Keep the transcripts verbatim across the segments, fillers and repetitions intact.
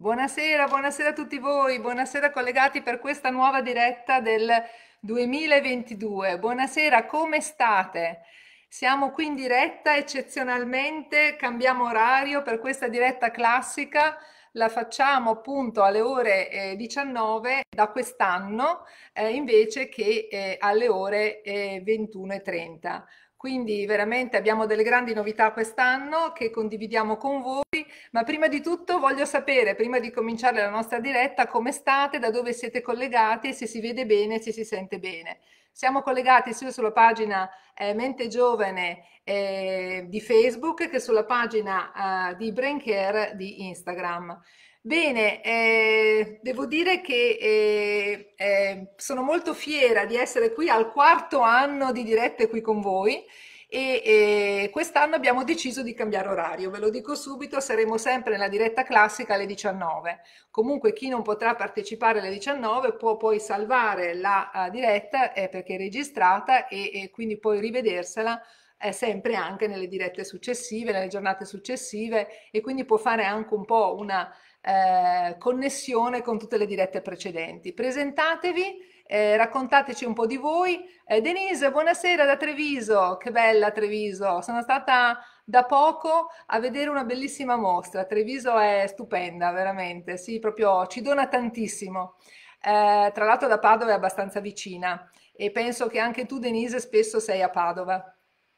Buonasera, buonasera a tutti voi, buonasera collegati per questa nuova diretta del duemilaventidue. Buonasera, come state? Siamo qui in diretta eccezionalmente, cambiamo orario per questa diretta classica, la facciamo appunto alle ore eh, diciannove da quest'anno eh, invece che eh, alle ore eh, ventuno e trenta. Quindi veramente abbiamo delle grandi novità quest'anno che condividiamo con voi. Ma prima di tutto voglio sapere, prima di cominciare la nostra diretta, come state, da dove siete collegati e se si vede bene, se si sente bene. Siamo collegati sia sulla pagina eh, Mente Giovane eh, di Facebook che sulla pagina eh, di Brain Care di Instagram. Bene, eh, devo dire che eh, eh, sono molto fiera di essere qui al quarto anno di dirette qui con voi e, e quest'anno abbiamo deciso di cambiare orario, ve lo dico subito, saremo sempre nella diretta classica alle diciannove. Comunque chi non potrà partecipare alle diciannove può poi salvare la uh, diretta eh, perché è registrata e, e quindi poi rivedersela eh, sempre anche nelle dirette successive, nelle giornate successive e quindi può fare anche un po' una eh, connessione con tutte le dirette precedenti. Presentatevi. Eh, raccontateci un po' di voi. Eh, Denise, buonasera da Treviso, che bella Treviso. Sono stata da poco a vedere una bellissima mostra. Treviso è stupenda, veramente, sì, proprio ci dona tantissimo. Eh, tra l'altro da Padova è abbastanza vicina e penso che anche tu, Denise, spesso sei a Padova.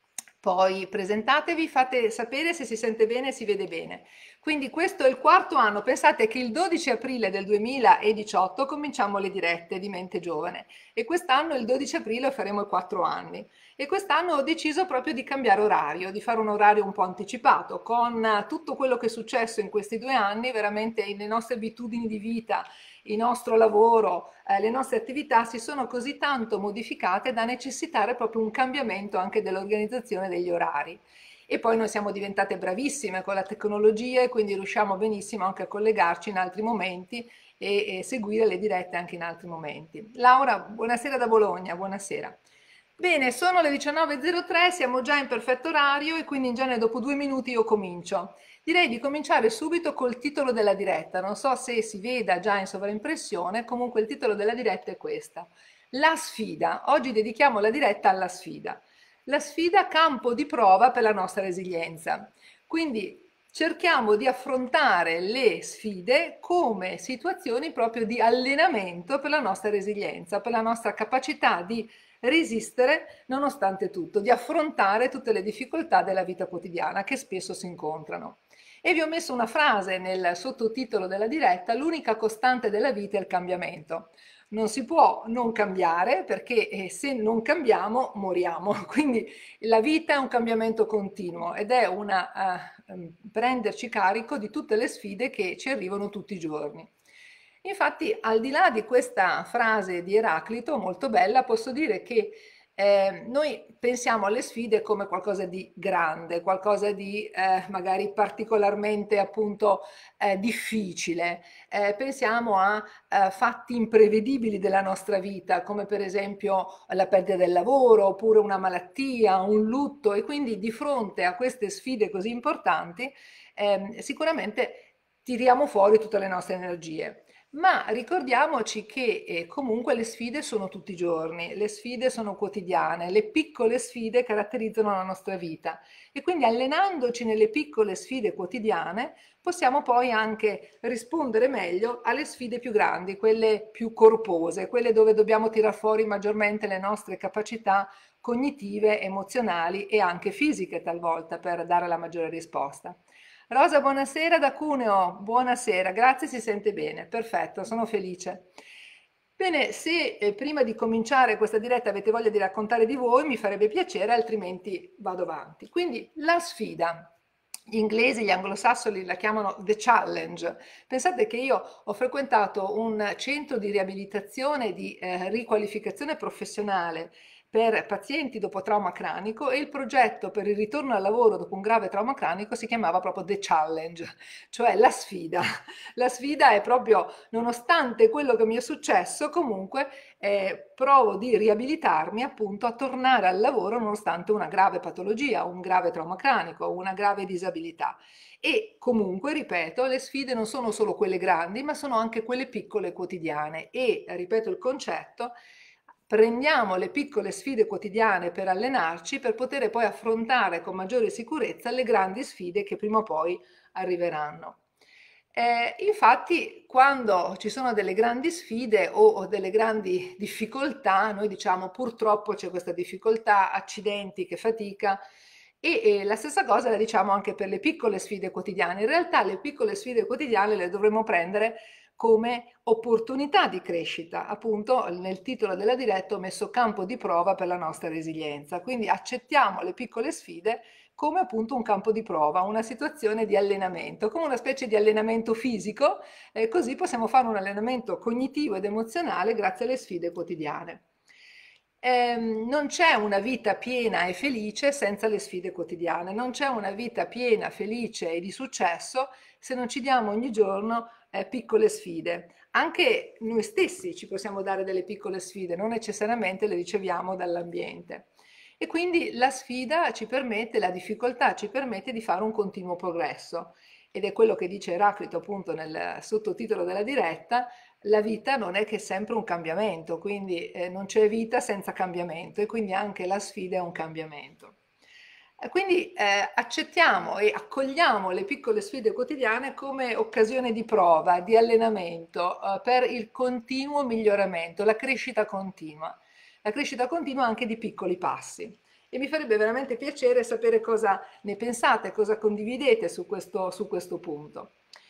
Poi presentatevi, fate sapere se si sente bene e si vede bene. Quindi questo è il quarto anno. Pensate che il dodici aprile del duemiladiciotto cominciamo le dirette di Mente Giovane e quest'anno il dodici aprile faremo i quattro anni. E quest'anno ho deciso proprio di cambiare orario, di fare un orario un po' anticipato, con tutto quello che è successo in questi due anni, veramente le nostre abitudini di vita, il nostro lavoro, eh, le nostre attività si sono così tanto modificate da necessitare proprio un cambiamento anche dell'organizzazione degli orari. E poi noi siamo diventate bravissime con la tecnologia e quindi riusciamo benissimo anche a collegarci in altri momenti e, e seguire le dirette anche in altri momenti. Laura, buonasera da Bologna, buonasera. Bene, sono le diciannove e zero tre, siamo già in perfetto orario e quindi in genere dopo due minuti io comincio. Direi di cominciare subito col titolo della diretta, non so se si veda già in sovraimpressione, comunque il titolo della diretta è questa. La sfida. Oggi dedichiamo la diretta alla sfida. La sfida campo di prova per la nostra resilienza. Quindi cerchiamo di affrontare le sfide come situazioni proprio di allenamento per la nostra resilienza, per la nostra capacità di resistere nonostante tutto, di affrontare tutte le difficoltà della vita quotidiana che spesso si incontrano. E vi ho messo una frase nel sottotitolo della diretta: l'unica costante della vita è il cambiamento. Non si può non cambiare perché eh, se non cambiamo moriamo, quindi la vita è un cambiamento continuo ed è una uh, prenderci carico di tutte le sfide che ci arrivano tutti i giorni. Infatti, al di là di questa frase di Eraclito, molto bella, posso dire che eh, noi pensiamo alle sfide come qualcosa di grande, qualcosa di eh, magari particolarmente appunto eh, difficile. Eh, pensiamo a eh, fatti imprevedibili della nostra vita, come per esempio la perdita del lavoro, oppure una malattia, un lutto, e quindi di fronte a queste sfide così importanti, eh, sicuramente tiriamo fuori tutte le nostre energie. Ma ricordiamoci che eh, comunque le sfide sono tutti i giorni, le sfide sono quotidiane, le piccole sfide caratterizzano la nostra vita e quindi allenandoci nelle piccole sfide quotidiane possiamo poi anche rispondere meglio alle sfide più grandi, quelle più corpose, quelle dove dobbiamo tirar fuori maggiormente le nostre capacità cognitive, emozionali e anche fisiche talvolta per dare la maggiore risposta. Rosa, buonasera da Cuneo, buonasera, grazie, si sente bene, perfetto, sono felice. Bene, se eh, prima di cominciare questa diretta avete voglia di raccontare di voi, mi farebbe piacere, altrimenti vado avanti. Quindi la sfida. Gli inglesi, gli anglosassoni la chiamano The Challenge. Pensate che io ho frequentato un centro di riabilitazione, di eh, riqualificazione professionale per pazienti dopo trauma cranico e il progetto per il ritorno al lavoro dopo un grave trauma cranico si chiamava proprio The Challenge, cioè la sfida. La sfida è proprio, nonostante quello che mi è successo, comunque eh, provo di riabilitarmi appunto a tornare al lavoro nonostante una grave patologia, un grave trauma cranico, una grave disabilità. E comunque, ripeto, le sfide non sono solo quelle grandi, ma sono anche quelle piccole quotidiane e, ripeto il concetto, prendiamo le piccole sfide quotidiane per allenarci per poter poi affrontare con maggiore sicurezza le grandi sfide che prima o poi arriveranno. Eh, infatti, quando ci sono delle grandi sfide o, o delle grandi difficoltà, noi diciamo purtroppo c'è questa difficoltà, accidenti, che fatica, e, e la stessa cosa la diciamo anche per le piccole sfide quotidiane. In realtà le piccole sfide quotidiane le dovremmo prendere come opportunità di crescita. Appunto, nel titolo della diretta ho messo campo di prova per la nostra resilienza. Quindi accettiamo le piccole sfide come appunto un campo di prova, una situazione di allenamento, come una specie di allenamento fisico, eh, così possiamo fare un allenamento cognitivo ed emozionale grazie alle sfide quotidiane. Ehm, non c'è una vita piena e felice senza le sfide quotidiane, non c'è una vita piena, felice e di successo se non ci diamo ogni giorno eh, piccole sfide. Anche noi stessi ci possiamo dare delle piccole sfide, non necessariamente le riceviamo dall'ambiente. E quindi la sfida ci permette, la difficoltà ci permette di fare un continuo progresso. Ed è quello che dice Eraclito appunto nel sottotitolo della diretta, la vita non è che sempre un cambiamento, quindi eh, non c'è vita senza cambiamento e quindi anche la sfida è un cambiamento. E quindi eh, accettiamo e accogliamo le piccole sfide quotidiane come occasione di prova, di allenamento eh, per il continuo miglioramento, la crescita continua. La crescita continua anche di piccoli passi. E mi farebbe veramente piacere sapere cosa ne pensate, cosa condividete su questo, su questo punto.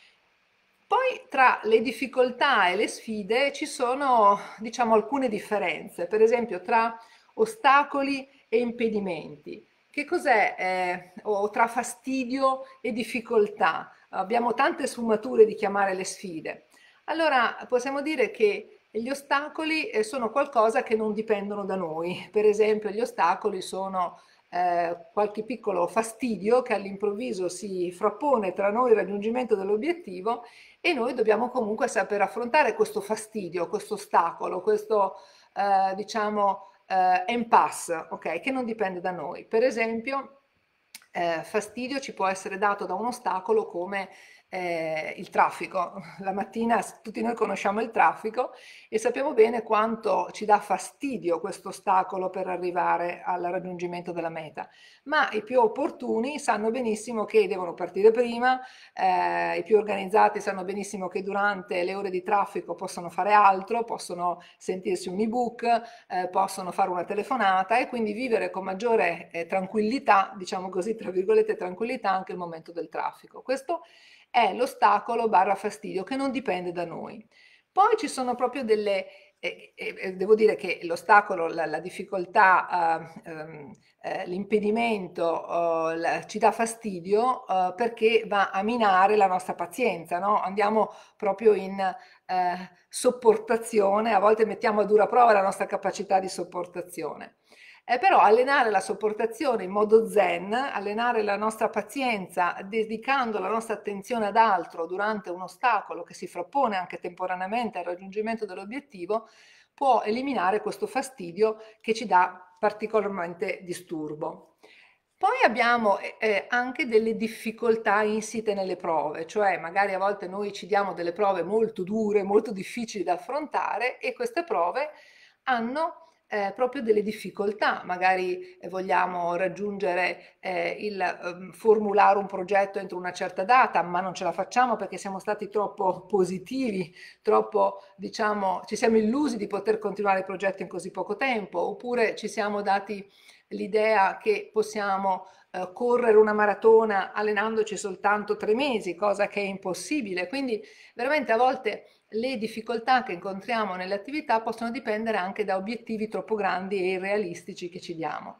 Poi tra le difficoltà e le sfide ci sono, diciamo, alcune differenze, per esempio tra ostacoli e impedimenti. Che cos'è? Eh, o tra fastidio e difficoltà. Abbiamo tante sfumature di chiamare le sfide. Allora possiamo dire che gli ostacoli eh, sono qualcosa che non dipendono da noi. Per esempio, gli ostacoli sono eh, qualche piccolo fastidio che all'improvviso si frappone tra noi e il raggiungimento dell'obiettivo e noi dobbiamo comunque saper affrontare questo fastidio, questo ostacolo, questo eh, diciamo eh, impasse, ok, che non dipende da noi. Per esempio, eh, fastidio ci può essere dato da un ostacolo come eh, il traffico. La mattina tutti noi conosciamo il traffico e sappiamo bene quanto ci dà fastidio questo ostacolo per arrivare al raggiungimento della meta, ma i più opportuni sanno benissimo che devono partire prima, eh, i più organizzati sanno benissimo che durante le ore di traffico possono fare altro, possono sentirsi un ebook, eh, possono fare una telefonata e quindi vivere con maggiore eh, tranquillità, diciamo così, tra virgolette tranquillità anche il momento del traffico. Questo è l'ostacolo barra fastidio che non dipende da noi. Poi ci sono proprio delle, eh, eh, devo dire che l'ostacolo, la, la difficoltà, eh, ehm, eh, l'impedimento eh, la, ci dà fastidio eh, perché va a minare la nostra pazienza, no? Andiamo proprio in eh, sopportazione, a volte mettiamo a dura prova la nostra capacità di sopportazione. Eh, però allenare la sopportazione in modo zen, allenare la nostra pazienza dedicando la nostra attenzione ad altro durante un ostacolo che si frappone anche temporaneamente al raggiungimento dell'obiettivo, può eliminare questo fastidio che ci dà particolarmente disturbo. Poi abbiamo eh, anche delle difficoltà insite nelle prove, cioè magari a volte noi ci diamo delle prove molto dure, molto difficili da affrontare e queste prove hanno eh, proprio delle difficoltà, magari eh, vogliamo raggiungere eh, il eh, formulare un progetto entro una certa data, ma non ce la facciamo perché siamo stati troppo positivi, troppo, diciamo, ci siamo illusi di poter continuare il progetto in così poco tempo, oppure ci siamo dati l'idea che possiamo eh, correre una maratona allenandoci soltanto tre mesi, cosa che è impossibile. Quindi veramente a volte le difficoltà che incontriamo nelle attività possono dipendere anche da obiettivi troppo grandi e irrealistici che ci diamo.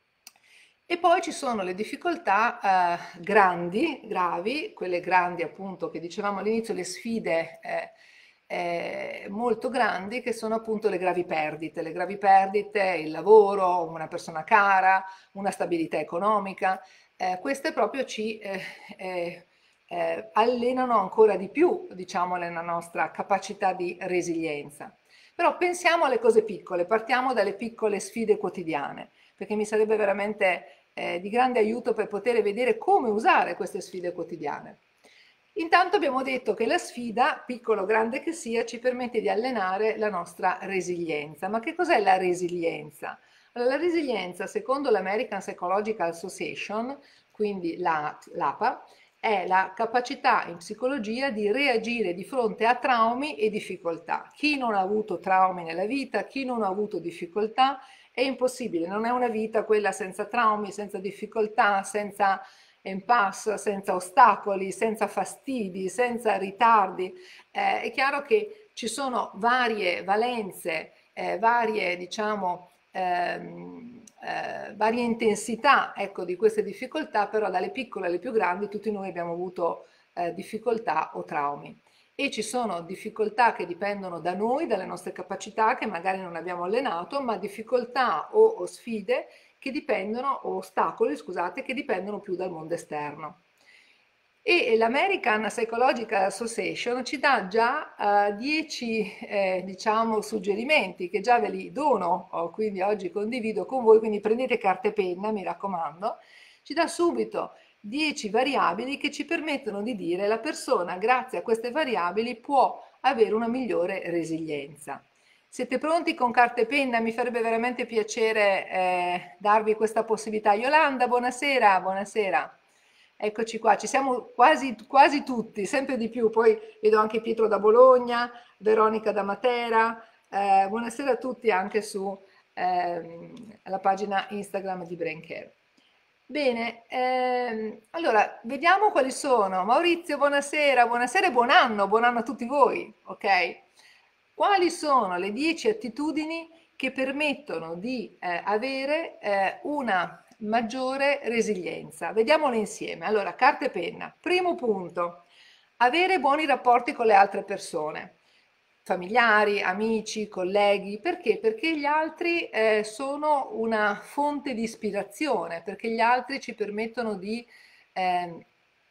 E poi ci sono le difficoltà eh, grandi, gravi, quelle grandi appunto che dicevamo all'inizio, le sfide eh, eh, molto grandi, che sono appunto le gravi perdite. Le gravi perdite, il lavoro, una persona cara, una stabilità economica. Eh, queste proprio ci eh, eh, eh, allenano ancora di più, diciamo, la nostra capacità di resilienza. Però pensiamo alle cose piccole, partiamo dalle piccole sfide quotidiane, perché mi sarebbe veramente eh, di grande aiuto per poter vedere come usare queste sfide quotidiane. Intanto abbiamo detto che la sfida, piccolo o grande che sia, ci permette di allenare la nostra resilienza. Ma che cos'è la resilienza? Allora, la resilienza, secondo l'American Psychological Association, quindi l'A P A, è la capacità in psicologia di reagire di fronte a traumi e difficoltà. Chi non ha avuto traumi nella vita, chi non ha avuto difficoltà, è impossibile, non è una vita quella senza traumi, senza difficoltà, senza impasse, senza ostacoli, senza fastidi, senza ritardi. Eh, è chiaro che ci sono varie valenze, eh, varie, diciamo, ehm, eh, varie intensità, ecco, di queste difficoltà, però dalle piccole alle più grandi tutti noi abbiamo avuto eh, difficoltà o traumi. E ci sono difficoltà che dipendono da noi, dalle nostre capacità che magari non abbiamo allenato, ma difficoltà o, o sfide che dipendono, o ostacoli, scusate, che dipendono più dal mondo esterno. E l'American Psychological Association ci dà già dieci eh, diciamo, suggerimenti che già ve li dono, oh, quindi oggi condivido con voi, quindi prendete carta e penna, mi raccomando, ci dà subito dieci variabili che ci permettono di dire la persona grazie a queste variabili può avere una migliore resilienza. Siete pronti con carta e penna? Mi farebbe veramente piacere eh, darvi questa possibilità. Yolanda, buonasera, buonasera. Eccoci qua, ci siamo quasi, quasi tutti, sempre di più. Poi vedo anche Pietro da Bologna, Veronica da Matera. Eh, buonasera a tutti anche su ehm, la pagina Instagram di Brain Care. Bene, ehm, allora vediamo quali sono. Maurizio, buonasera, buonasera e buon anno, buon anno a tutti voi, ok? Quali sono le dieci attitudini che permettono di eh, avere eh, una maggiore resilienza? Vediamole insieme. Allora, carta e penna. Primo punto, avere buoni rapporti con le altre persone, familiari, amici, colleghi. Perché? Perché gli altri eh, sono una fonte di ispirazione, perché gli altri ci permettono di eh,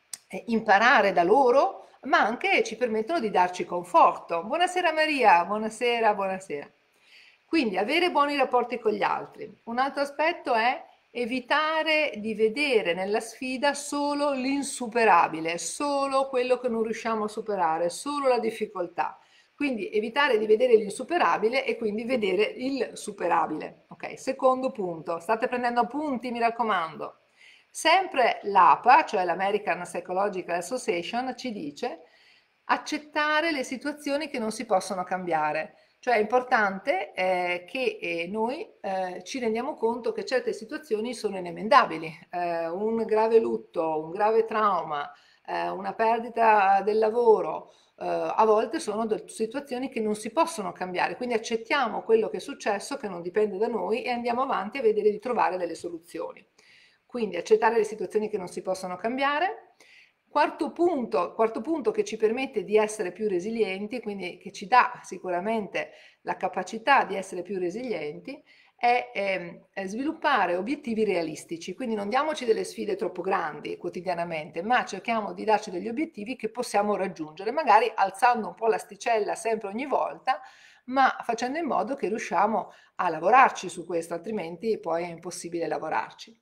imparare da loro, ma anche ci permettono di darci conforto. Buonasera Maria, buonasera, buonasera. Quindi avere buoni rapporti con gli altri. Un altro aspetto è evitare di vedere nella sfida solo l'insuperabile, solo quello che non riusciamo a superare, solo la difficoltà. Quindi evitare di vedere l'insuperabile e quindi vedere il superabile. Ok, secondo punto, state prendendo appunti, mi raccomando. Sempre l'A P A, cioè l'American Psychological Association, ci dice accettare le situazioni che non si possono cambiare. Cioè è importante eh, che eh, noi eh, ci rendiamo conto che certe situazioni sono inemendabili. Eh, un grave lutto, un grave trauma, eh, una perdita del lavoro, eh, a volte sono situazioni che non si possono cambiare. Quindi accettiamo quello che è successo, che non dipende da noi, e andiamo avanti a vedere di trovare delle soluzioni. Quindi accettare le situazioni che non si possono cambiare. Quarto punto, quarto punto che ci permette di essere più resilienti, quindi che ci dà sicuramente la capacità di essere più resilienti, è, è, è sviluppare obiettivi realistici. Quindi non diamoci delle sfide troppo grandi quotidianamente, ma cerchiamo di darci degli obiettivi che possiamo raggiungere, magari alzando un po' l'asticella sempre ogni volta, ma facendo in modo che riusciamo a lavorarci su questo, altrimenti poi è impossibile lavorarci.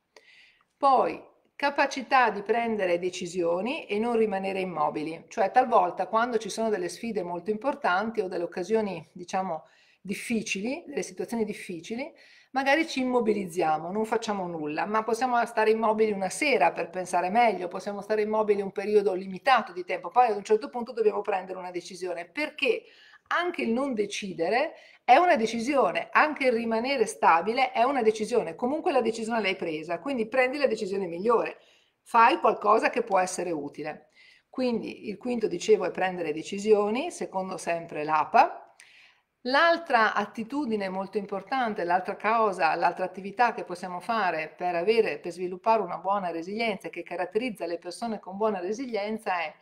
Poi capacità di prendere decisioni e non rimanere immobili, cioè talvolta quando ci sono delle sfide molto importanti o delle occasioni, diciamo, difficili, delle situazioni difficili, magari ci immobilizziamo, non facciamo nulla, ma possiamo stare immobili una sera per pensare meglio, possiamo stare immobili un periodo limitato di tempo, poi ad un certo punto dobbiamo prendere una decisione, perché anche il non decidere è una decisione, anche il rimanere stabile è una decisione, comunque la decisione l'hai presa, quindi prendi la decisione migliore, fai qualcosa che può essere utile. Quindi il quinto, dicevo, è prendere decisioni, secondo sempre l'A P A. L'altra attitudine molto importante, l'altra causa, l'altra attività che possiamo fare per avere, per sviluppare una buona resilienza che caratterizza le persone con buona resilienza è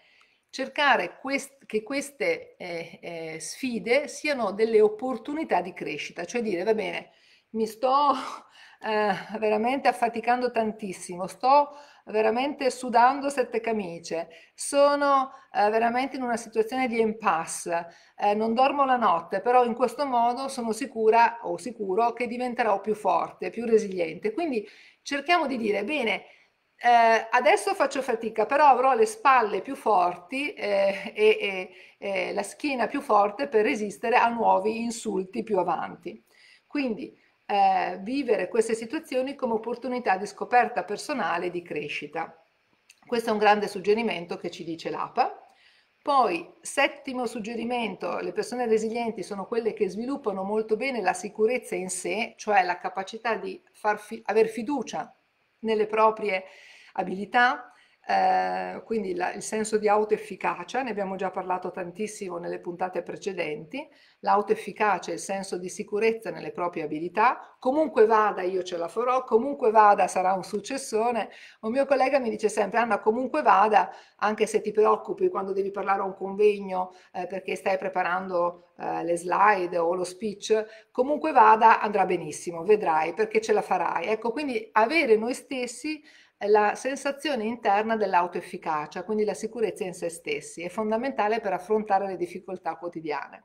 cercare quest che queste eh, eh, sfide siano delle opportunità di crescita, cioè dire, va bene, mi sto eh, veramente affaticando tantissimo, sto veramente sudando sette camicie, sono eh, veramente in una situazione di impasse, eh, non dormo la notte, però in questo modo sono sicura o sicuro che diventerò più forte, più resiliente. Quindi cerchiamo di dire, bene, eh, adesso faccio fatica, però avrò le spalle più forti eh, e, e- e la schiena più forte per resistere a nuovi insulti più avanti. Quindi eh, vivere queste situazioni come opportunità di scoperta personale e di crescita. Questo è un grande suggerimento che ci dice l'A P A. Poi, settimo suggerimento, le persone resilienti sono quelle che sviluppano molto bene la sicurezza in sé, cioè la capacità di far fi- aver fiducia nelle proprie abilità, eh, quindi la- il senso di autoefficacia, ne abbiamo già parlato tantissimo nelle puntate precedenti, l'autoefficacia, il senso di sicurezza nelle proprie abilità, comunque vada io ce la farò, comunque vada sarà un successone. Un mio collega mi dice sempre, Anna, comunque vada, anche se ti preoccupi quando devi parlare a un convegno eh, perché stai preparando eh, le slide o lo speech, comunque vada andrà benissimo, vedrai perché ce la farai. Ecco, quindi avere noi stessi la sensazione interna dell'autoefficacia, quindi la sicurezza in se stessi, è fondamentale per affrontare le difficoltà quotidiane.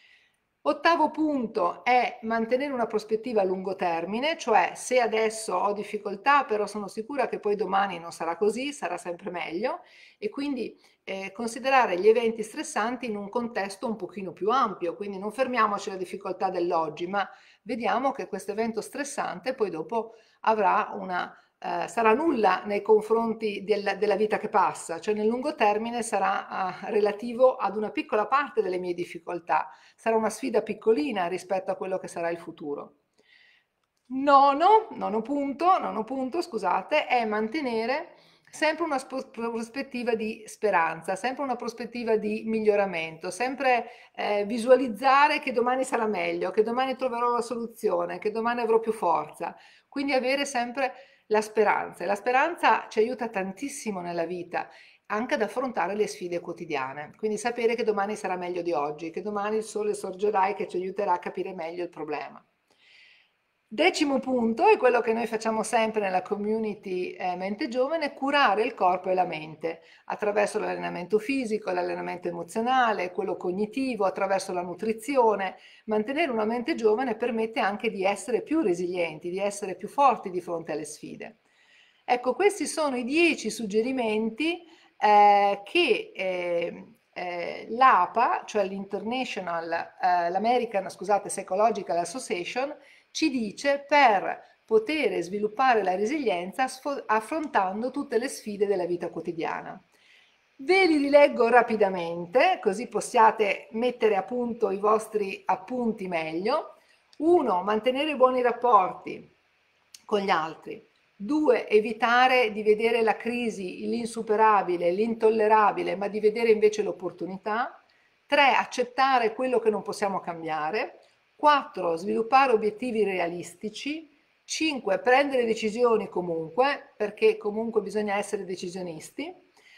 Ottavo punto è mantenere una prospettiva a lungo termine, cioè se adesso ho difficoltà, però sono sicura che poi domani non sarà così, sarà sempre meglio, e quindi eh, considerare gli eventi stressanti in un contesto un pochino più ampio, quindi non fermiamoci alla difficoltà dell'oggi, ma vediamo che questo evento stressante poi dopo avrà una eh, sarà nulla nei confronti del- della vita che passa, cioè nel lungo termine sarà eh, relativo ad una piccola parte delle mie difficoltà, sarà una sfida piccolina rispetto a quello che sarà il futuro. Nono, nono punto, nono punto, scusate, è mantenere sempre una spo- prospettiva di speranza, sempre una prospettiva di miglioramento, sempre eh, visualizzare che domani sarà meglio, che domani troverò la soluzione, che domani avrò più forza. Quindi avere sempre la speranza. E la speranza ci aiuta tantissimo nella vita, anche ad affrontare le sfide quotidiane. Quindi sapere che domani sarà meglio di oggi, che domani il sole sorgerà e che ci aiuterà a capire meglio il problema. Decimo punto è quello che noi facciamo sempre nella community eh, Mente Giovane, curare il corpo e la mente attraverso l'allenamento fisico, l'allenamento emozionale, quello cognitivo, attraverso la nutrizione. Mantenere una mente giovane permette anche di essere più resilienti, di essere più forti di fronte alle sfide. Ecco, questi sono i dieci suggerimenti eh, che eh, eh, l'A P A, cioè l'International, eh, l'American, scusate, Psychological Association, ci dice per poter sviluppare la resilienza affrontando tutte le sfide della vita quotidiana. Ve li rileggo rapidamente, così possiate mettere a punto i vostri appunti meglio. uno. Mantenere buoni rapporti con gli altri. due. Evitare di vedere la crisi, l'insuperabile, l'intollerabile, ma di vedere invece l'opportunità. tre. Accettare quello che non possiamo cambiare. quattro. Sviluppare obiettivi realistici. cinque. Prendere decisioni comunque, perché comunque bisogna essere decisionisti.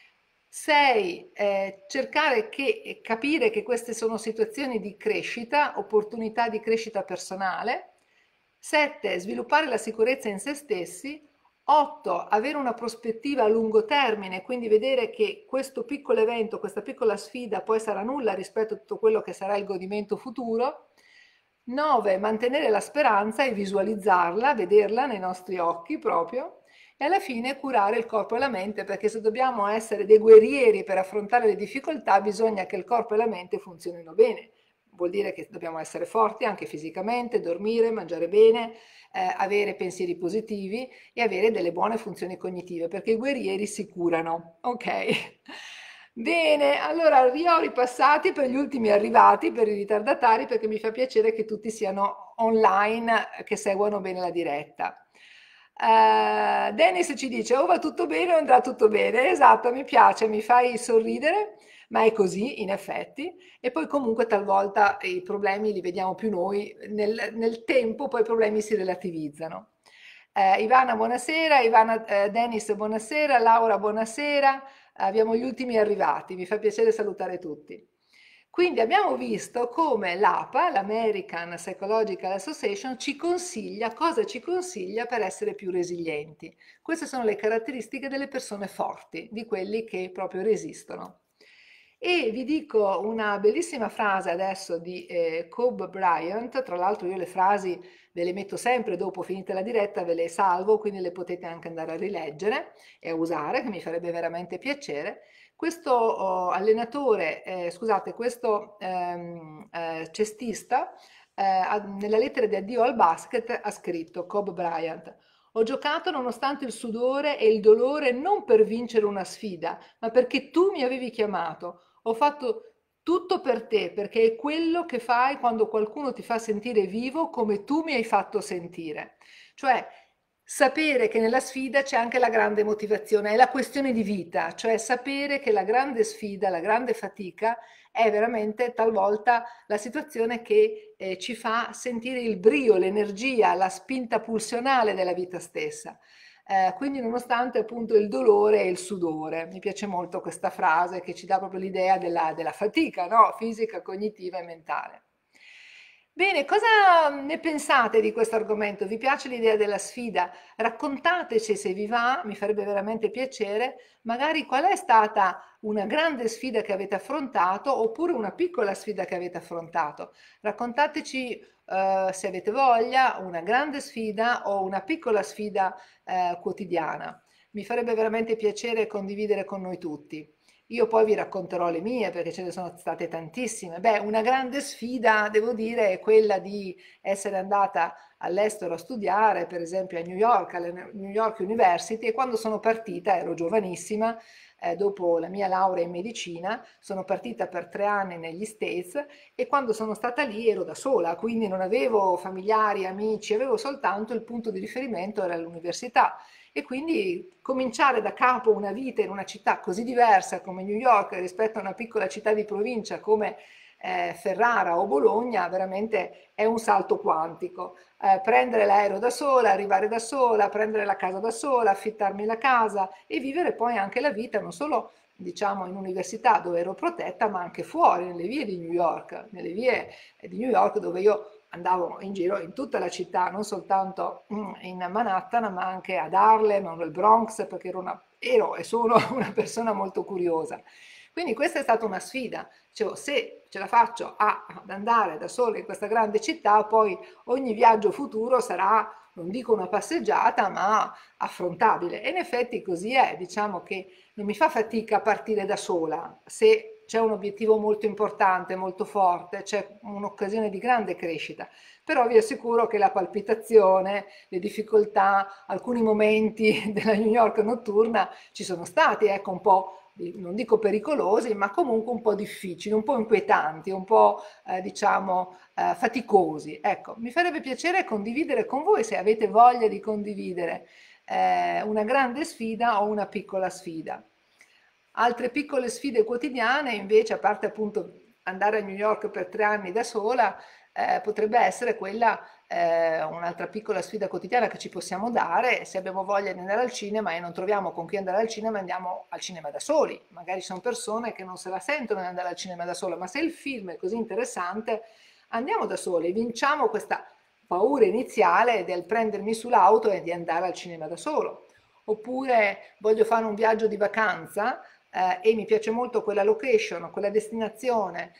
sei. Eh, cercare che, capire che queste sono situazioni di crescita, opportunità di crescita personale. sette. Sviluppare la sicurezza in se stessi. otto. Avere una prospettiva a lungo termine, quindi vedere che questo piccolo evento, questa piccola sfida poi sarà nulla rispetto a tutto quello che sarà il godimento futuro. nove. Mantenere la speranza e visualizzarla, vederla nei nostri occhi proprio. E alla fine curare il corpo e la mente, perché se dobbiamo essere dei guerrieri per affrontare le difficoltà, bisogna che il corpo e la mente funzionino bene. Vuol dire che dobbiamo essere forti anche fisicamente, dormire, mangiare bene, eh, avere pensieri positivi e avere delle buone funzioni cognitive, perché i guerrieri si curano. Ok? Bene, allora li ho ripassati per gli ultimi arrivati, per i ritardatari, perché mi fa piacere che tutti siano online, che seguono bene la diretta. Uh, Dennis ci dice o va tutto bene o andrà tutto bene. Esatto, mi piace, mi fai sorridere, ma è così in effetti. E poi comunque talvolta i problemi li vediamo più noi, nel, nel tempo poi i problemi si relativizzano. Uh, Ivana, buonasera. Ivana, uh, Dennis, buonasera. Laura, buonasera. abbiamo gli ultimi arrivati, mi fa piacere salutare tutti. Quindi abbiamo visto come l'A P A, l'American Psychological Association, ci consiglia, cosa ci consiglia per essere più resilienti. Queste sono le caratteristiche delle persone forti, di quelli che proprio resistono. E vi dico una bellissima frase adesso di eh, Kobe Bryant. Tra l'altro io le frasi ve le metto sempre dopo finita la diretta, ve le salvo, quindi le potete anche andare a rileggere e a usare, che mi farebbe veramente piacere. Questo oh, allenatore, eh, scusate, questo ehm, eh, cestista, eh, nella lettera di addio al basket ha scritto, Kobe Bryant: ho giocato nonostante il sudore e il dolore non per vincere una sfida, ma perché tu mi avevi chiamato. Ho fatto tutto per te, perché è quello che fai quando qualcuno ti fa sentire vivo come tu mi hai fatto sentire. Cioè, sapere che nella sfida c'è anche la grande motivazione, è la questione di vita, cioè sapere che la grande sfida, la grande fatica è veramente talvolta la situazione che eh, ci fa sentire il brio, l'energia, la spinta pulsionale della vita stessa. Eh, quindi nonostante appunto il dolore e il sudore, mi piace molto questa frase che ci dà proprio l'idea della, della fatica, no? Fisica, cognitiva e mentale. Bene, cosa ne pensate di questo argomento? Vi piace l'idea della sfida? Raccontateci se vi va, mi farebbe veramente piacere, magari qual è stata una grande sfida che avete affrontato oppure una piccola sfida che avete affrontato. Raccontateci eh, se avete voglia, una grande sfida o una piccola sfida eh, quotidiana. Mi farebbe veramente piacere condividere con noi tutti. Io poi vi racconterò le mie perché ce ne sono state tantissime. Beh, una grande sfida, devo dire, è quella di essere andata all'estero a studiare, per esempio a New York, alla New York University, e quando sono partita, ero giovanissima, eh, dopo la mia laurea in medicina, sono partita per tre anni negli States e quando sono stata lì ero da sola, quindi non avevo familiari, amici, avevo soltanto il punto di riferimento era l'università. E quindi cominciare da capo una vita in una città così diversa come New York rispetto a una piccola città di provincia come eh, Ferrara o Bologna veramente è un salto quantico. Eh, prendere l'aereo da sola, arrivare da sola, prendere la casa da sola, affittarmi la casa e vivere poi anche la vita non solo diciamo in università dove ero protetta, ma anche fuori, nelle vie di New York, nelle vie di New York dove io andavo in giro in tutta la città, non soltanto in Manhattan, ma anche ad Harlem, nel Bronx, perché ero, una, ero e sono una persona molto curiosa. Quindi questa è stata una sfida. Dicevo, se ce la faccio a, ad andare da sola in questa grande città, poi ogni viaggio futuro sarà, non dico una passeggiata, ma affrontabile. E in effetti così è, diciamo che non mi fa fatica partire da sola, se c'è un obiettivo molto importante, molto forte, c'è un'occasione di grande crescita, però vi assicuro che la palpitazione, le difficoltà, alcuni momenti della New York notturna ci sono stati, ecco, un po', non dico pericolosi, ma comunque un po' difficili, un po' inquietanti, un po' eh, diciamo eh, faticosi. Ecco, mi farebbe piacere condividere con voi, se avete voglia di condividere eh, una grande sfida o una piccola sfida. Altre piccole sfide quotidiane, invece, a parte appunto andare a New York per tre anni da sola, eh, potrebbe essere quella, eh, un'altra piccola sfida quotidiana che ci possiamo dare se abbiamo voglia di andare al cinema e non troviamo con chi andare al cinema, andiamo al cinema da soli. Magari sono persone che non se la sentono di andare al cinema da sola, ma se il film è così interessante, andiamo da soli, vinciamo questa paura iniziale del prendermi sull'auto e di andare al cinema da solo. Oppure voglio fare un viaggio di vacanza eh, e mi piace molto quella location, quella destinazione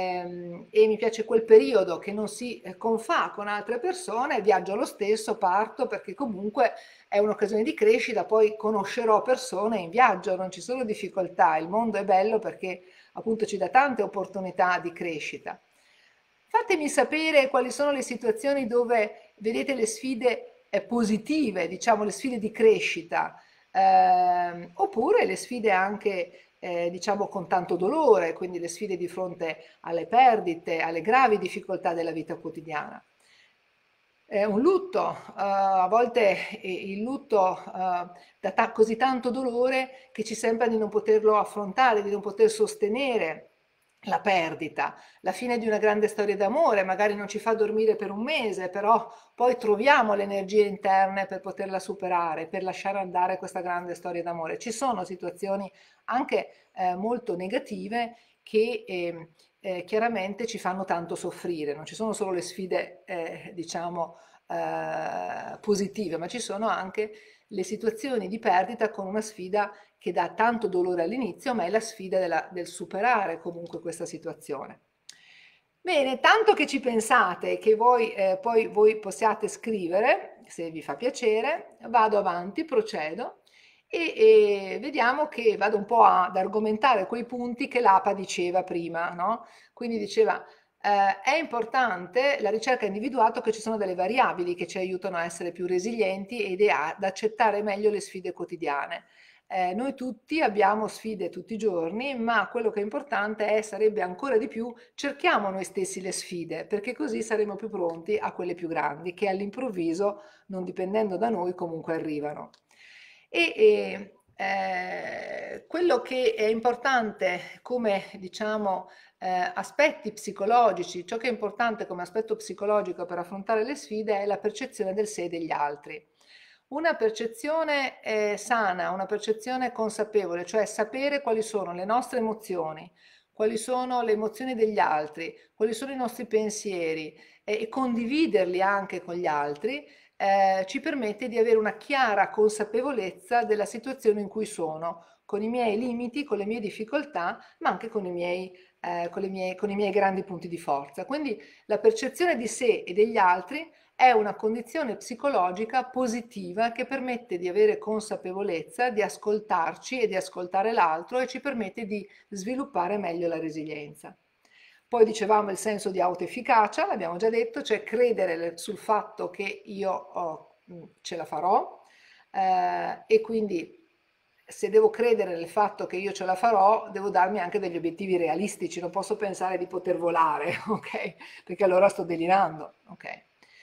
ehm, e mi piace quel periodo che non si eh, confà con altre persone, viaggio lo stesso, parto perché comunque è un'occasione di crescita, poi conoscerò persone in viaggio, non ci sono difficoltà, il mondo è bello perché appunto ci dà tante opportunità di crescita. Fatemi sapere quali sono le situazioni dove vedete le sfide eh, positive, diciamo le sfide di crescita, ehm, oppure le sfide anche, eh, diciamo, con tanto dolore, quindi le sfide di fronte alle perdite, alle gravi difficoltà della vita quotidiana. È un lutto, eh, a volte eh, il lutto eh, dà ta- così tanto dolore che ci sembra di non poterlo affrontare, di non poter sostenere la perdita, la fine di una grande storia d'amore, magari non ci fa dormire per un mese, però poi troviamo le energie interne per poterla superare, per lasciare andare questa grande storia d'amore. Ci sono situazioni anche eh, molto negative che eh, eh, chiaramente ci fanno tanto soffrire, non ci sono solo le sfide, eh, diciamo, eh, positive, ma ci sono anche le situazioni di perdita con una sfida che dà tanto dolore all'inizio, ma è la sfida della- del superare comunque questa situazione. Bene, tanto che ci pensate che voi eh, poi voi possiate scrivere, se vi fa piacere, vado avanti, procedo e, e vediamo che vado un po' ad argomentare quei punti che l'A P A diceva prima, no? Quindi diceva, eh, è importante, la ricerca ha individuato che ci sono delle variabili che ci aiutano a essere più resilienti ed a- ad accettare meglio le sfide quotidiane. Eh, noi tutti abbiamo sfide tutti i giorni, ma quello che è importante è, sarebbe ancora di più, cerchiamo noi stessi le sfide, perché così saremo più pronti a quelle più grandi, che all'improvviso, non dipendendo da noi, comunque arrivano. E, e, eh, quello che è importante come, diciamo, eh, aspetti psicologici, ciò che è importante come aspetto psicologico per affrontare le sfide è la percezione del sé e degli altri. Una percezione eh, sana, una percezione consapevole, cioè sapere quali sono le nostre emozioni, quali sono le emozioni degli altri, quali sono i nostri pensieri eh, e condividerli anche con gli altri, eh, ci permette di avere una chiara consapevolezza della situazione in cui sono, con i miei limiti, con le mie difficoltà, ma anche con i miei, eh, con le mie, con i miei grandi punti di forza. Quindi la percezione di sé e degli altri è una condizione psicologica positiva che permette di avere consapevolezza, di ascoltarci e di ascoltare l'altro e ci permette di sviluppare meglio la resilienza. Poi dicevamo il senso di autoefficacia, l'abbiamo già detto, cioè credere sul fatto che io oh, ce la farò eh, e quindi se devo credere nel fatto che io ce la farò, devo darmi anche degli obiettivi realistici, non posso pensare di poter volare, ok? Perché allora sto delirando, ok?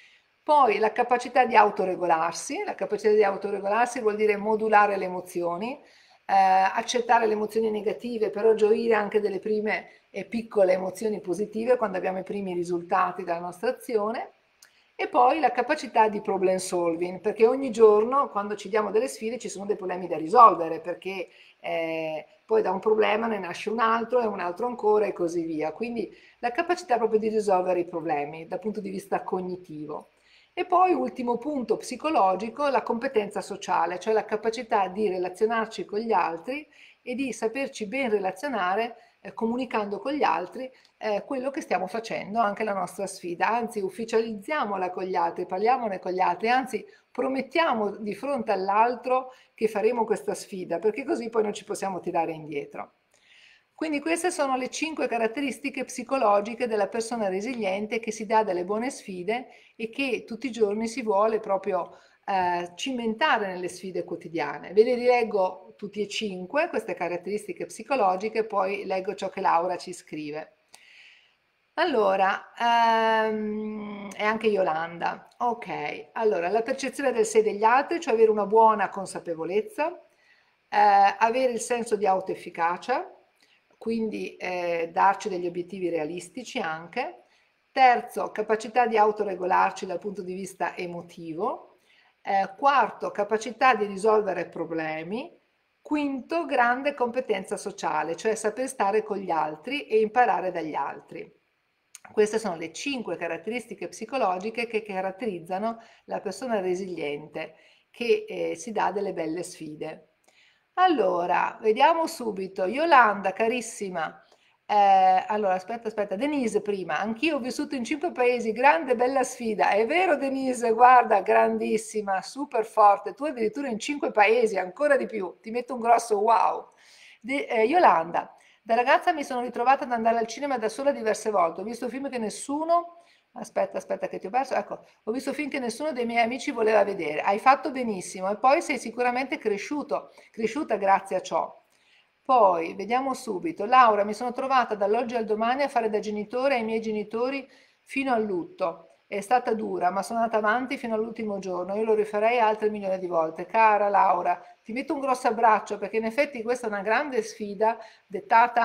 Poi la capacità di autoregolarsi, la capacità di autoregolarsi vuol dire modulare le emozioni, eh, accettare le emozioni negative, però gioire anche delle prime e piccole emozioni positive quando abbiamo i primi risultati della nostra azione. E poi la capacità di problem solving, perché ogni giorno quando ci diamo delle sfide ci sono dei problemi da risolvere, perché eh, poi da un problema ne nasce un altro e un altro ancora e così via. Quindi la capacità proprio di risolvere i problemi dal punto di vista cognitivo. E poi, ultimo punto psicologico, la competenza sociale, cioè la capacità di relazionarci con gli altri e di saperci ben relazionare eh, comunicando con gli altri eh, quello che stiamo facendo, anche la nostra sfida, anzi ufficializziamola con gli altri, parliamone con gli altri, anzi promettiamo di fronte all'altro che faremo questa sfida, perché così poi non ci possiamo tirare indietro. Quindi queste sono le cinque caratteristiche psicologiche della persona resiliente che si dà delle buone sfide e che tutti i giorni si vuole proprio eh, cimentare nelle sfide quotidiane. Ve le rileggo tutti e cinque queste caratteristiche psicologiche, poi leggo ciò che Laura ci scrive. Allora, ehm, e anche Yolanda. Ok, allora la percezione del sé degli altri, cioè avere una buona consapevolezza, eh, avere il senso di autoefficacia, quindi eh, darci degli obiettivi realistici anche. Terzo, capacità di autoregolarci dal punto di vista emotivo. Eh, quarto, capacità di risolvere problemi. Quinto, grande competenza sociale, cioè saper stare con gli altri e imparare dagli altri. Queste sono le cinque caratteristiche psicologiche che caratterizzano la persona resiliente che eh, si dà delle belle sfide. Allora, vediamo subito. Yolanda, carissima. Eh, allora, aspetta, aspetta. Denise prima. Anch'io ho vissuto in cinque paesi, grande bella sfida. È vero, Denise? Guarda, grandissima, super forte. Tu addirittura in cinque paesi, ancora di più. Ti metto un grosso wow. De- eh, Yolanda, da ragazza mi sono ritrovata ad andare al cinema da sola diverse volte. Ho visto film che nessuno... Aspetta, aspetta che ti ho perso. Ecco, ho visto film che nessuno dei miei amici voleva vedere. Hai fatto benissimo e poi sei sicuramente cresciuto, cresciuta grazie a ciò. Poi, vediamo subito. Laura, mi sono trovata dall'oggi al domani a fare da genitore ai miei genitori fino al lutto. È stata dura, ma sono andata avanti fino all'ultimo giorno. Io lo rifarei altre milioni di volte. Cara Laura, ti metto un grosso abbraccio perché in effetti questa è una grande sfida dettata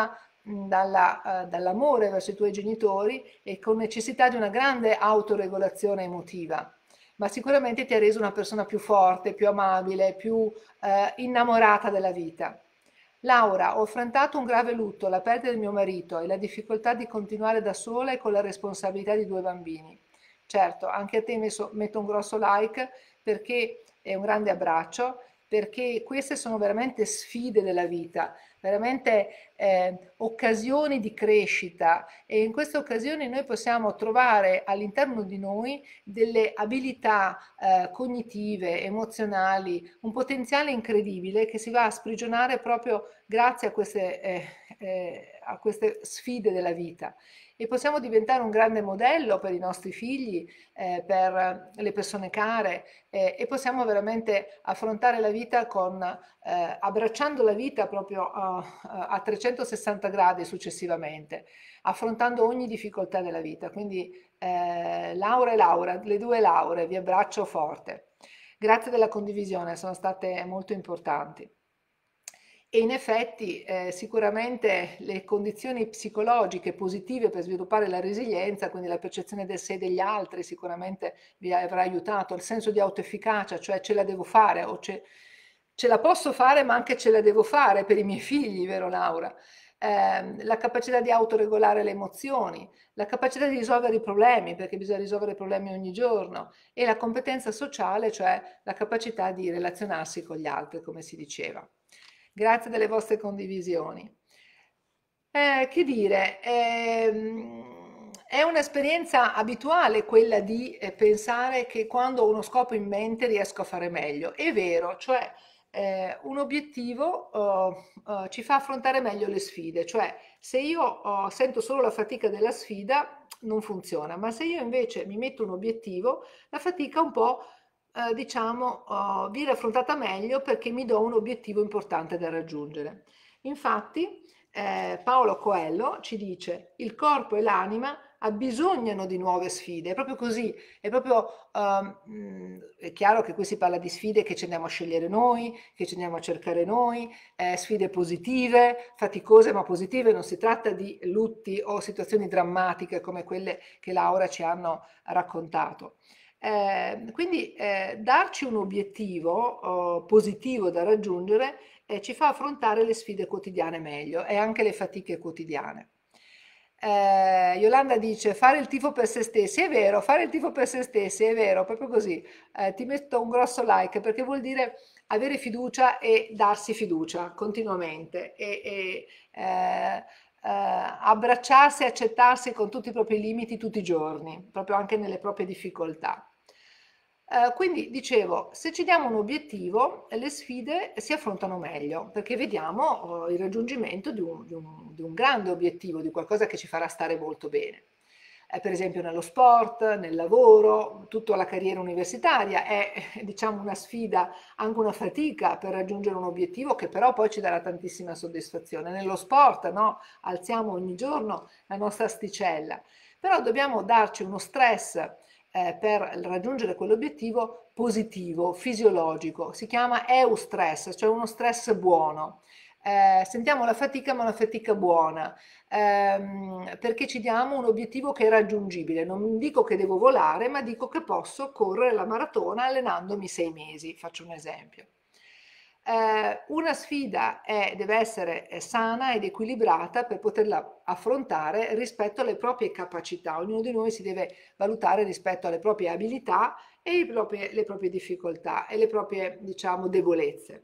mh, dalla, eh, dall'amore verso i tuoi genitori e con necessità di una grande autoregolazione emotiva, ma sicuramente ti ha reso una persona più forte, più amabile, più eh, innamorata della vita. Laura, ho affrontato un grave lutto, la perdita del mio marito e la difficoltà di continuare da sola e con la responsabilità di due bambini. Certo, anche a te messo- metto un grosso like perché è un grande abbraccio, perché queste sono veramente sfide della vita, veramente eh, occasioni di crescita e in queste occasioni noi possiamo trovare all'interno di noi delle abilità eh, cognitive, emozionali, un potenziale incredibile che si va a sprigionare proprio grazie a queste, eh, eh, a queste sfide della vita. E possiamo diventare un grande modello per i nostri figli, eh, per le persone care eh, e possiamo veramente affrontare la vita con, eh, abbracciando la vita proprio a, a trecentosessanta gradi successivamente, affrontando ogni difficoltà della vita. Quindi eh, Laura e Laura, le due Laure, vi abbraccio forte. Grazie della condivisione, sono state molto importanti. E in effetti eh, sicuramente le condizioni psicologiche positive per sviluppare la resilienza, quindi la percezione del sé e degli altri, sicuramente vi avrà aiutato, il senso di autoefficacia, cioè ce la devo fare o ce, ce la posso fare ma anche ce la devo fare per i miei figli, vero Laura? Eh, la capacità di autoregolare le emozioni, la capacità di risolvere i problemi, perché bisogna risolvere i problemi ogni giorno, e la competenza sociale, cioè la capacità di relazionarsi con gli altri, come si diceva. Grazie delle vostre condivisioni. Eh, che dire, ehm, è un'esperienza abituale quella di eh, pensare che quando ho uno scopo in mente riesco a fare meglio. È vero, cioè eh, un obiettivo eh, eh, ci fa affrontare meglio le sfide, cioè se io eh, sento solo la fatica della sfida non funziona, ma se io invece mi metto un obiettivo, la fatica un po' eh, diciamo eh, viene affrontata meglio perché mi do un obiettivo importante da raggiungere. Infatti, eh, Paolo Coelho ci dice: il corpo e l'anima abbisognano di nuove sfide. È proprio così, è proprio ehm, mh, è chiaro che qui si parla di sfide che ci andiamo a scegliere noi, che ci andiamo a cercare noi, eh, sfide positive, faticose ma positive, non si tratta di lutti o situazioni drammatiche come quelle che Laura ci hanno raccontato. Eh, quindi eh, darci un obiettivo oh, positivo da raggiungere eh, ci fa affrontare le sfide quotidiane meglio e anche le fatiche quotidiane. Eh, Yolanda dice fare il tifo per se stessi, è vero, fare il tifo per se stessi, è vero, proprio così. Eh, ti metto un grosso like perché vuol dire avere fiducia e darsi fiducia continuamente e, e eh, eh, abbracciarsi e accettarsi con tutti i propri limiti tutti i giorni, proprio anche nelle proprie difficoltà. Eh, quindi dicevo, se ci diamo un obiettivo, le sfide si affrontano meglio, perché vediamo oh, il raggiungimento di un, di un- di un grande obiettivo, di qualcosa che ci farà stare molto bene. Eh, per esempio nello sport, nel lavoro, tutta la carriera universitaria è diciamo una sfida, anche una fatica per raggiungere un obiettivo che però poi ci darà tantissima soddisfazione. Nello sport, no? Alziamo ogni giorno la nostra asticella, però dobbiamo darci uno stress eh, per raggiungere quell'obiettivo positivo, fisiologico. Si chiama eustress, cioè uno stress buono. Eh, sentiamo la fatica, ma una fatica buona, ehm, perché ci diamo un obiettivo che è raggiungibile. Non dico che devo volare, ma dico che posso correre la maratona allenandomi sei mesi. Faccio un esempio. Eh, una sfida è- deve essere eh, sana ed equilibrata per poterla affrontare rispetto alle proprie capacità. Ognuno di noi si deve valutare rispetto alle proprie abilità e i proprie- le proprie difficoltà e le proprie, diciamo, debolezze.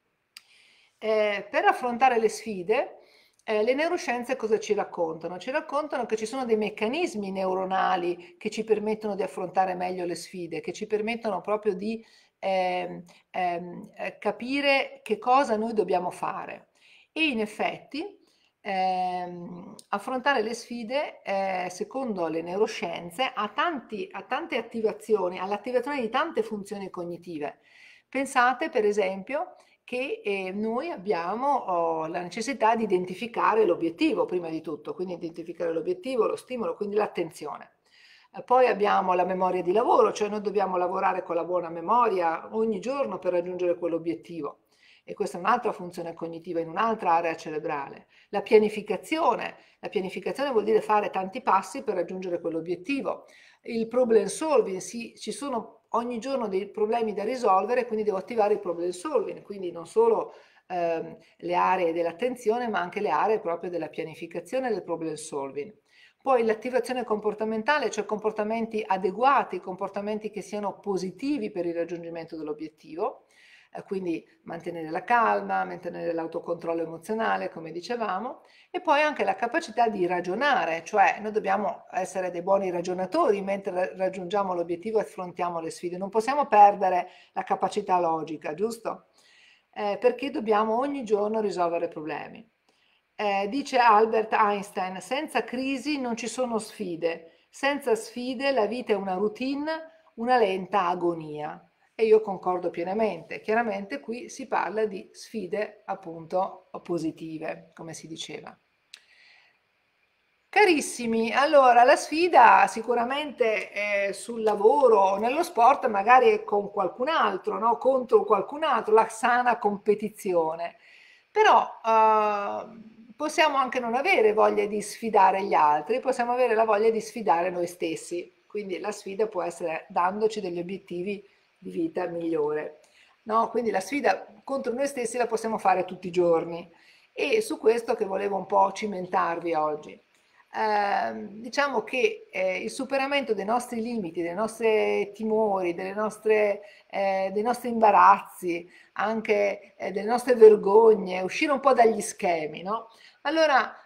Eh, per affrontare le sfide, eh, le neuroscienze cosa ci raccontano? Ci raccontano che ci sono dei meccanismi neuronali che ci permettono di affrontare meglio le sfide, che ci permettono proprio di ehm, ehm, eh, capire che cosa noi dobbiamo fare. E in effetti ehm, affrontare le sfide, eh, secondo le neuroscienze, ha tanti- ha tante attivazioni, ha l'attivazione di tante funzioni cognitive. Pensate per esempio che eh, noi abbiamo oh, la necessità di identificare l'obiettivo prima di tutto, quindi identificare l'obiettivo, lo stimolo, quindi l'attenzione. Eh, Poi abbiamo la memoria di lavoro, cioè noi dobbiamo lavorare con la buona memoria ogni giorno per raggiungere quell'obiettivo. e questa è un'altra funzione cognitiva in un'altra area cerebrale. La pianificazione, la pianificazione vuol dire fare tanti passi per raggiungere quell'obiettivo. Il problem solving, sì, ci sono ogni giorno dei problemi da risolvere, quindi devo attivare il problem solving, quindi non solo ehm, le aree dell'attenzione, ma anche le aree proprio della pianificazione e del problem solving. Poi l'attivazione comportamentale, cioè comportamenti adeguati, comportamenti che siano positivi per il raggiungimento dell'obiettivo, eh, quindi mantenere la calma, mantenere l'autocontrollo emozionale, come dicevamo, e poi anche la capacità di ragionare, cioè noi dobbiamo essere dei buoni ragionatori mentre raggiungiamo l'obiettivo e affrontiamo le sfide, non possiamo perdere la capacità logica, giusto? Eh, perché dobbiamo ogni giorno risolvere problemi. Eh, dice Albert Einstein, senza crisi non ci sono sfide, senza sfide la vita è una routine, una lenta agonia. E io concordo pienamente. Chiaramente qui si parla di sfide appunto positive, come si diceva. Carissimi, allora la sfida sicuramente è sul lavoro o nello sport, magari è con qualcun altro, no? Contro qualcun altro, la sana competizione. Però eh, possiamo anche non avere voglia di sfidare gli altri, possiamo avere la voglia di sfidare noi stessi. Quindi la sfida può essere dandoci degli obiettivi di vita migliore. No? Quindi la sfida contro noi stessi la possiamo fare tutti i giorni. E su questo che volevo un po' cimentarvi oggi. Eh, diciamo che eh, il superamento dei nostri limiti, dei nostri timori, delle nostre, eh, dei nostri imbarazzi, anche eh, delle nostre vergogne, uscire un po' dagli schemi, no? Allora,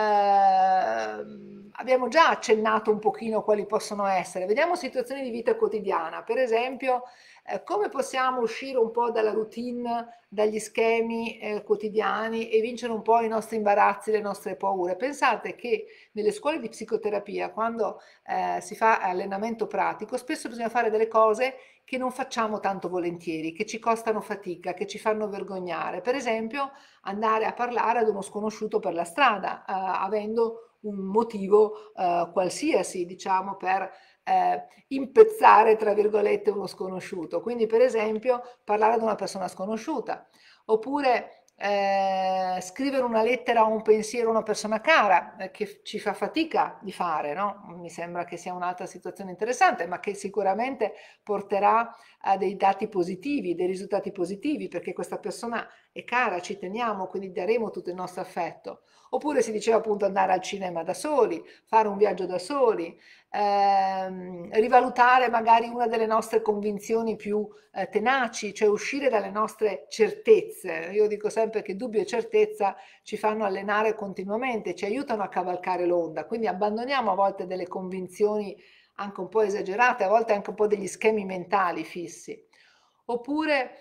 ehm, abbiamo già accennato un pochino quali possono essere. Vediamo situazioni di vita quotidiana, per esempio, eh, come possiamo uscire un po' dalla routine, dagli schemi eh, quotidiani e vincere un po' i nostri imbarazzi, le nostre paure. Pensate che nelle scuole di psicoterapia, quando eh, si fa allenamento pratico, spesso bisogna fare delle cose che non facciamo tanto volentieri, che ci costano fatica, che ci fanno vergognare. Per esempio, andare a parlare ad uno sconosciuto per la strada, eh, avendo un motivo eh, qualsiasi, diciamo, per eh, impezzare, tra virgolette, uno sconosciuto. Quindi, per esempio, parlare ad una persona sconosciuta, oppure eh, scrivere una lettera o un pensiero a una persona cara, eh, che ci fa fatica di fare, no? Mi sembra che sia un'altra situazione interessante, ma che sicuramente porterà a dei dati positivi, dei risultati positivi, perché questa persona è cara, ci teniamo, quindi daremo tutto il nostro affetto. Oppure si diceva appunto andare al cinema da soli, fare un viaggio da soli, ehm, rivalutare magari una delle nostre convinzioni più eh, tenaci, cioè uscire dalle nostre certezze. Io dico sempre che dubbio e certezza ci fanno allenare continuamente, ci aiutano a cavalcare l'onda, quindi abbandoniamo a volte delle convinzioni anche un po' esagerate, a volte anche un po' degli schemi mentali fissi. Oppure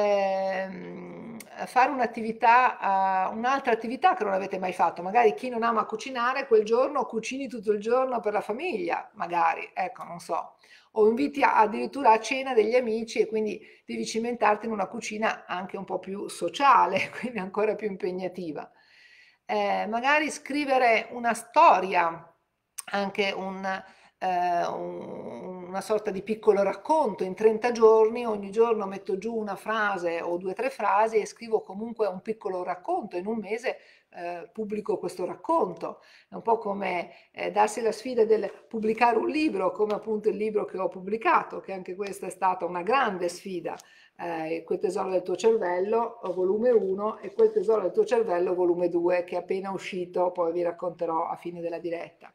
ehm, fare un'attività, uh, un'altra attività che non avete mai fatto. Magari chi non ama cucinare, quel giorno cucini tutto il giorno per la famiglia, magari, ecco, non so. O inviti a- addirittura a cena degli amici e quindi devi cimentarti in una cucina anche un po' più sociale, quindi ancora più impegnativa. Eh, magari scrivere una storia, anche un, eh, un- una sorta di piccolo racconto in trenta giorni, ogni giorno metto giù una frase o due o tre frasi e scrivo comunque un piccolo racconto, in un mese eh, pubblico questo racconto. È un po' come eh, darsi la sfida del pubblicare un libro, come appunto il libro che ho pubblicato, che anche questa è stata una grande sfida. Eh, Quel tesoro del tuo cervello, volume uno, e Quel tesoro del tuo cervello, volume due, che è appena uscito, poi vi racconterò a fine della diretta.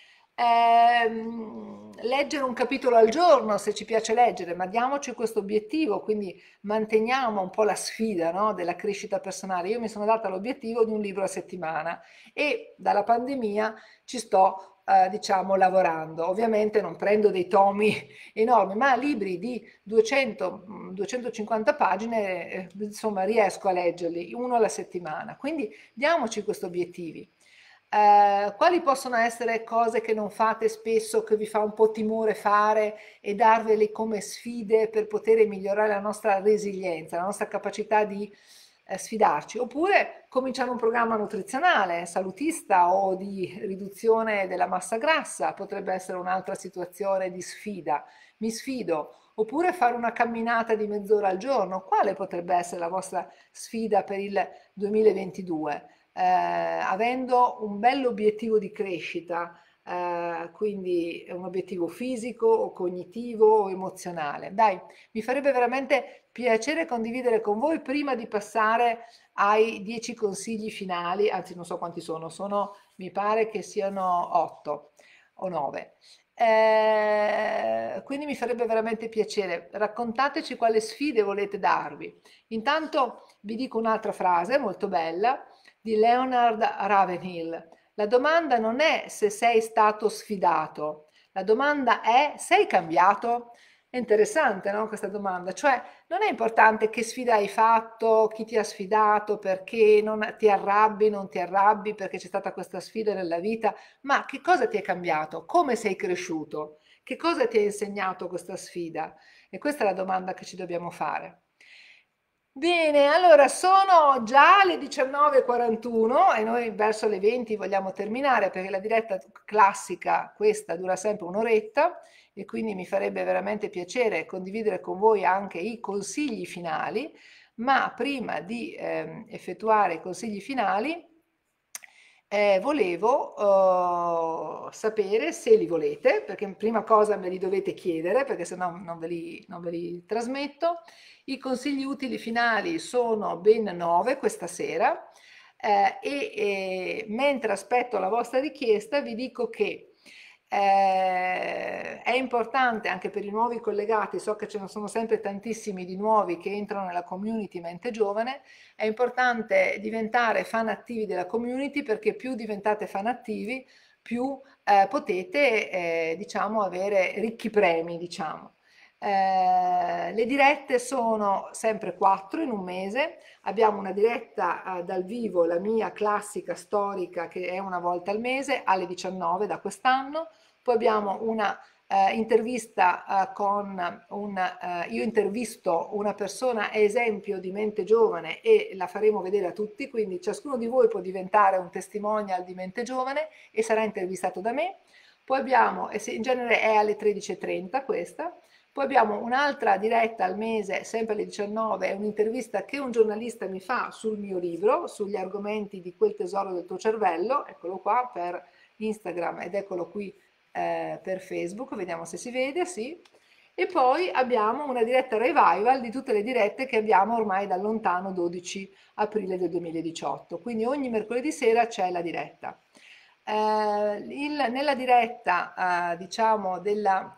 Ehm, leggere un capitolo al giorno se ci piace leggere, ma diamoci questo obiettivo, quindi manteniamo un po' la sfida, no, della crescita personale. Io mi sono data l'obiettivo di un libro a settimana e dalla pandemia ci sto, eh, diciamo, lavorando. Ovviamente non prendo dei tomi enormi, ma libri di duecento duecentocinquanta pagine, eh, insomma, riesco a leggerli uno alla settimana. Quindi diamoci questi obiettivi. Eh, quali possono essere cose che non fate spesso, che vi fa un po' timore fare e darvele come sfide per poter migliorare la nostra resilienza, la nostra capacità di eh, sfidarci? Oppure cominciare un programma nutrizionale, salutista o di riduzione della massa grassa, potrebbe essere un'altra situazione di sfida. Mi sfido, oppure fare una camminata di mezz'ora al giorno. Quale potrebbe essere la vostra sfida per il duemilaventidue? Eh, avendo un bell'obiettivo di crescita, eh, quindi un obiettivo fisico o cognitivo o emozionale. Dai, mi farebbe veramente piacere condividere con voi prima di passare ai dieci consigli finali, anzi non so quanti sono, sono mi pare che siano otto o nove. Eh, quindi mi farebbe veramente piacere. Raccontateci quale sfide volete darvi. Intanto vi dico un'altra frase molto bella di Leonard Ravenhill. La domanda non è se sei stato sfidato, la domanda è sei cambiato? È interessante, no, questa domanda. Cioè, non è importante che sfida hai fatto, chi ti ha sfidato, perché non ti arrabbi, non ti arrabbi, perché c'è stata questa sfida nella vita, ma che cosa ti è cambiato? Come sei cresciuto? Che cosa ti ha insegnato questa sfida? E questa è la domanda che ci dobbiamo fare. Bene, allora sono già le diciannove e quarantuno e noi verso le venti vogliamo terminare perché la diretta classica, questa, dura sempre un'oretta e quindi mi farebbe veramente piacere condividere con voi anche i consigli finali, ma prima di ehm, effettuare i consigli finali eh, volevo eh, sapere se li volete, perché prima cosa me li dovete chiedere, perché se no non ve li, non ve li trasmetto. I consigli utili finali sono ben nove questa sera eh, e, e mentre aspetto la vostra richiesta vi dico che eh, è importante anche per i nuovi collegati, so che ce ne sono sempre tantissimi di nuovi che entrano nella community Mente Giovane, è importante diventare fan attivi della community perché più diventate fan attivi, più eh, potete eh, diciamo avere ricchi premi, diciamo. Eh, le dirette sono sempre quattro in un mese, abbiamo una diretta eh, dal vivo, la mia classica storica che è una volta al mese alle diciannove da quest'anno, poi abbiamo una eh, intervista eh, con un, eh, io intervisto una persona esempio di mente giovane e la faremo vedere a tutti, quindi ciascuno di voi può diventare un testimonial di mente giovane e sarà intervistato da me. Poi abbiamo, e in genere è alle tredici e trenta questa, poi abbiamo un'altra diretta al mese, sempre alle diciannove, è un'intervista che un giornalista mi fa sul mio libro, sugli argomenti di quel tesoro del tuo cervello, eccolo qua per Instagram ed eccolo qui eh, per Facebook, vediamo se si vede, sì. E poi abbiamo una diretta revival di tutte le dirette che abbiamo ormai dal lontano dodici aprile del duemiladiciotto, quindi ogni mercoledì sera c'è la diretta. Eh, il, nella diretta, eh, diciamo, della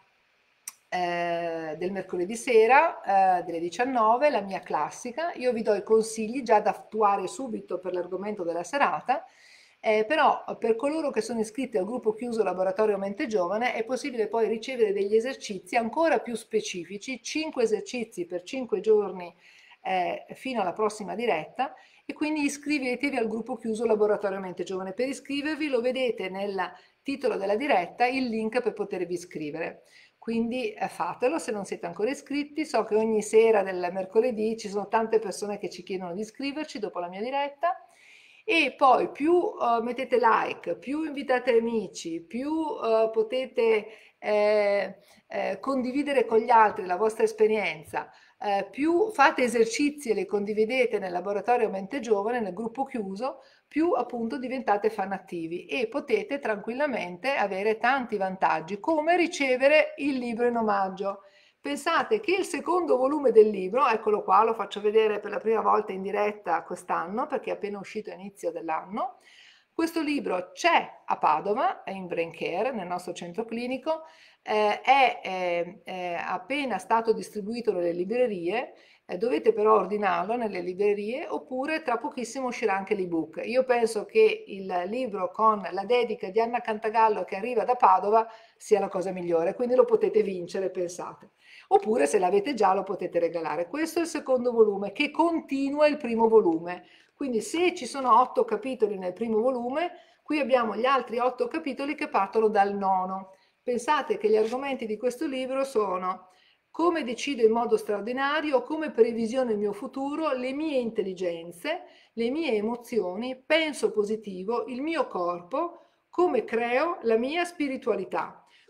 eh, del mercoledì sera eh, delle diciannove, la mia classica, io vi do i consigli già da attuare subito per l'argomento della serata, eh, però per coloro che sono iscritti al gruppo chiuso Laboratorio Mente Giovane è possibile poi ricevere degli esercizi ancora più specifici, cinque esercizi per cinque giorni eh, fino alla prossima diretta e quindi iscrivetevi al gruppo chiuso Laboratorio Mente Giovane. Per iscrivervi lo vedete nel titolo della diretta il link per potervi iscrivere. Quindi eh, fatelo se non siete ancora iscritti. So che ogni sera del mercoledì ci sono tante persone che ci chiedono di iscriverci dopo la mia diretta. E poi più uh, mettete like, più invitate amici, più uh, potete eh, eh, condividere con gli altri la vostra esperienza, eh, più fate esercizi e li condividete nel laboratorio Mente Giovane, nel gruppo chiuso, più appunto diventate fan attivi e potete tranquillamente avere tanti vantaggi, come ricevere il libro in omaggio. Pensate che il secondo volume del libro, eccolo qua, lo faccio vedere per la prima volta in diretta quest'anno perché è appena uscito a inizio dell'anno. Questo libro c'è a Padova, è in Brain Care, nel nostro centro clinico, eh, è, è, è appena stato distribuito nelle librerie, eh, dovete però ordinarlo nelle librerie oppure tra pochissimo uscirà anche l'ebook. Io penso che il libro con la dedica di Anna Cantagallo che arriva da Padova sia la cosa migliore, quindi lo potete vincere, pensate. Oppure se l'avete già lo potete regalare. Questo è il secondo volume che continua il primo volume. Quindi se ci sono otto capitoli nel primo volume, qui abbiamo gli altri otto capitoli che partono dal nono. Pensate che gli argomenti di questo libro sono come decido in modo straordinario, come previsiono il mio futuro, le mie intelligenze, le mie emozioni, penso positivo, il mio corpo, come creo la mia spiritualità.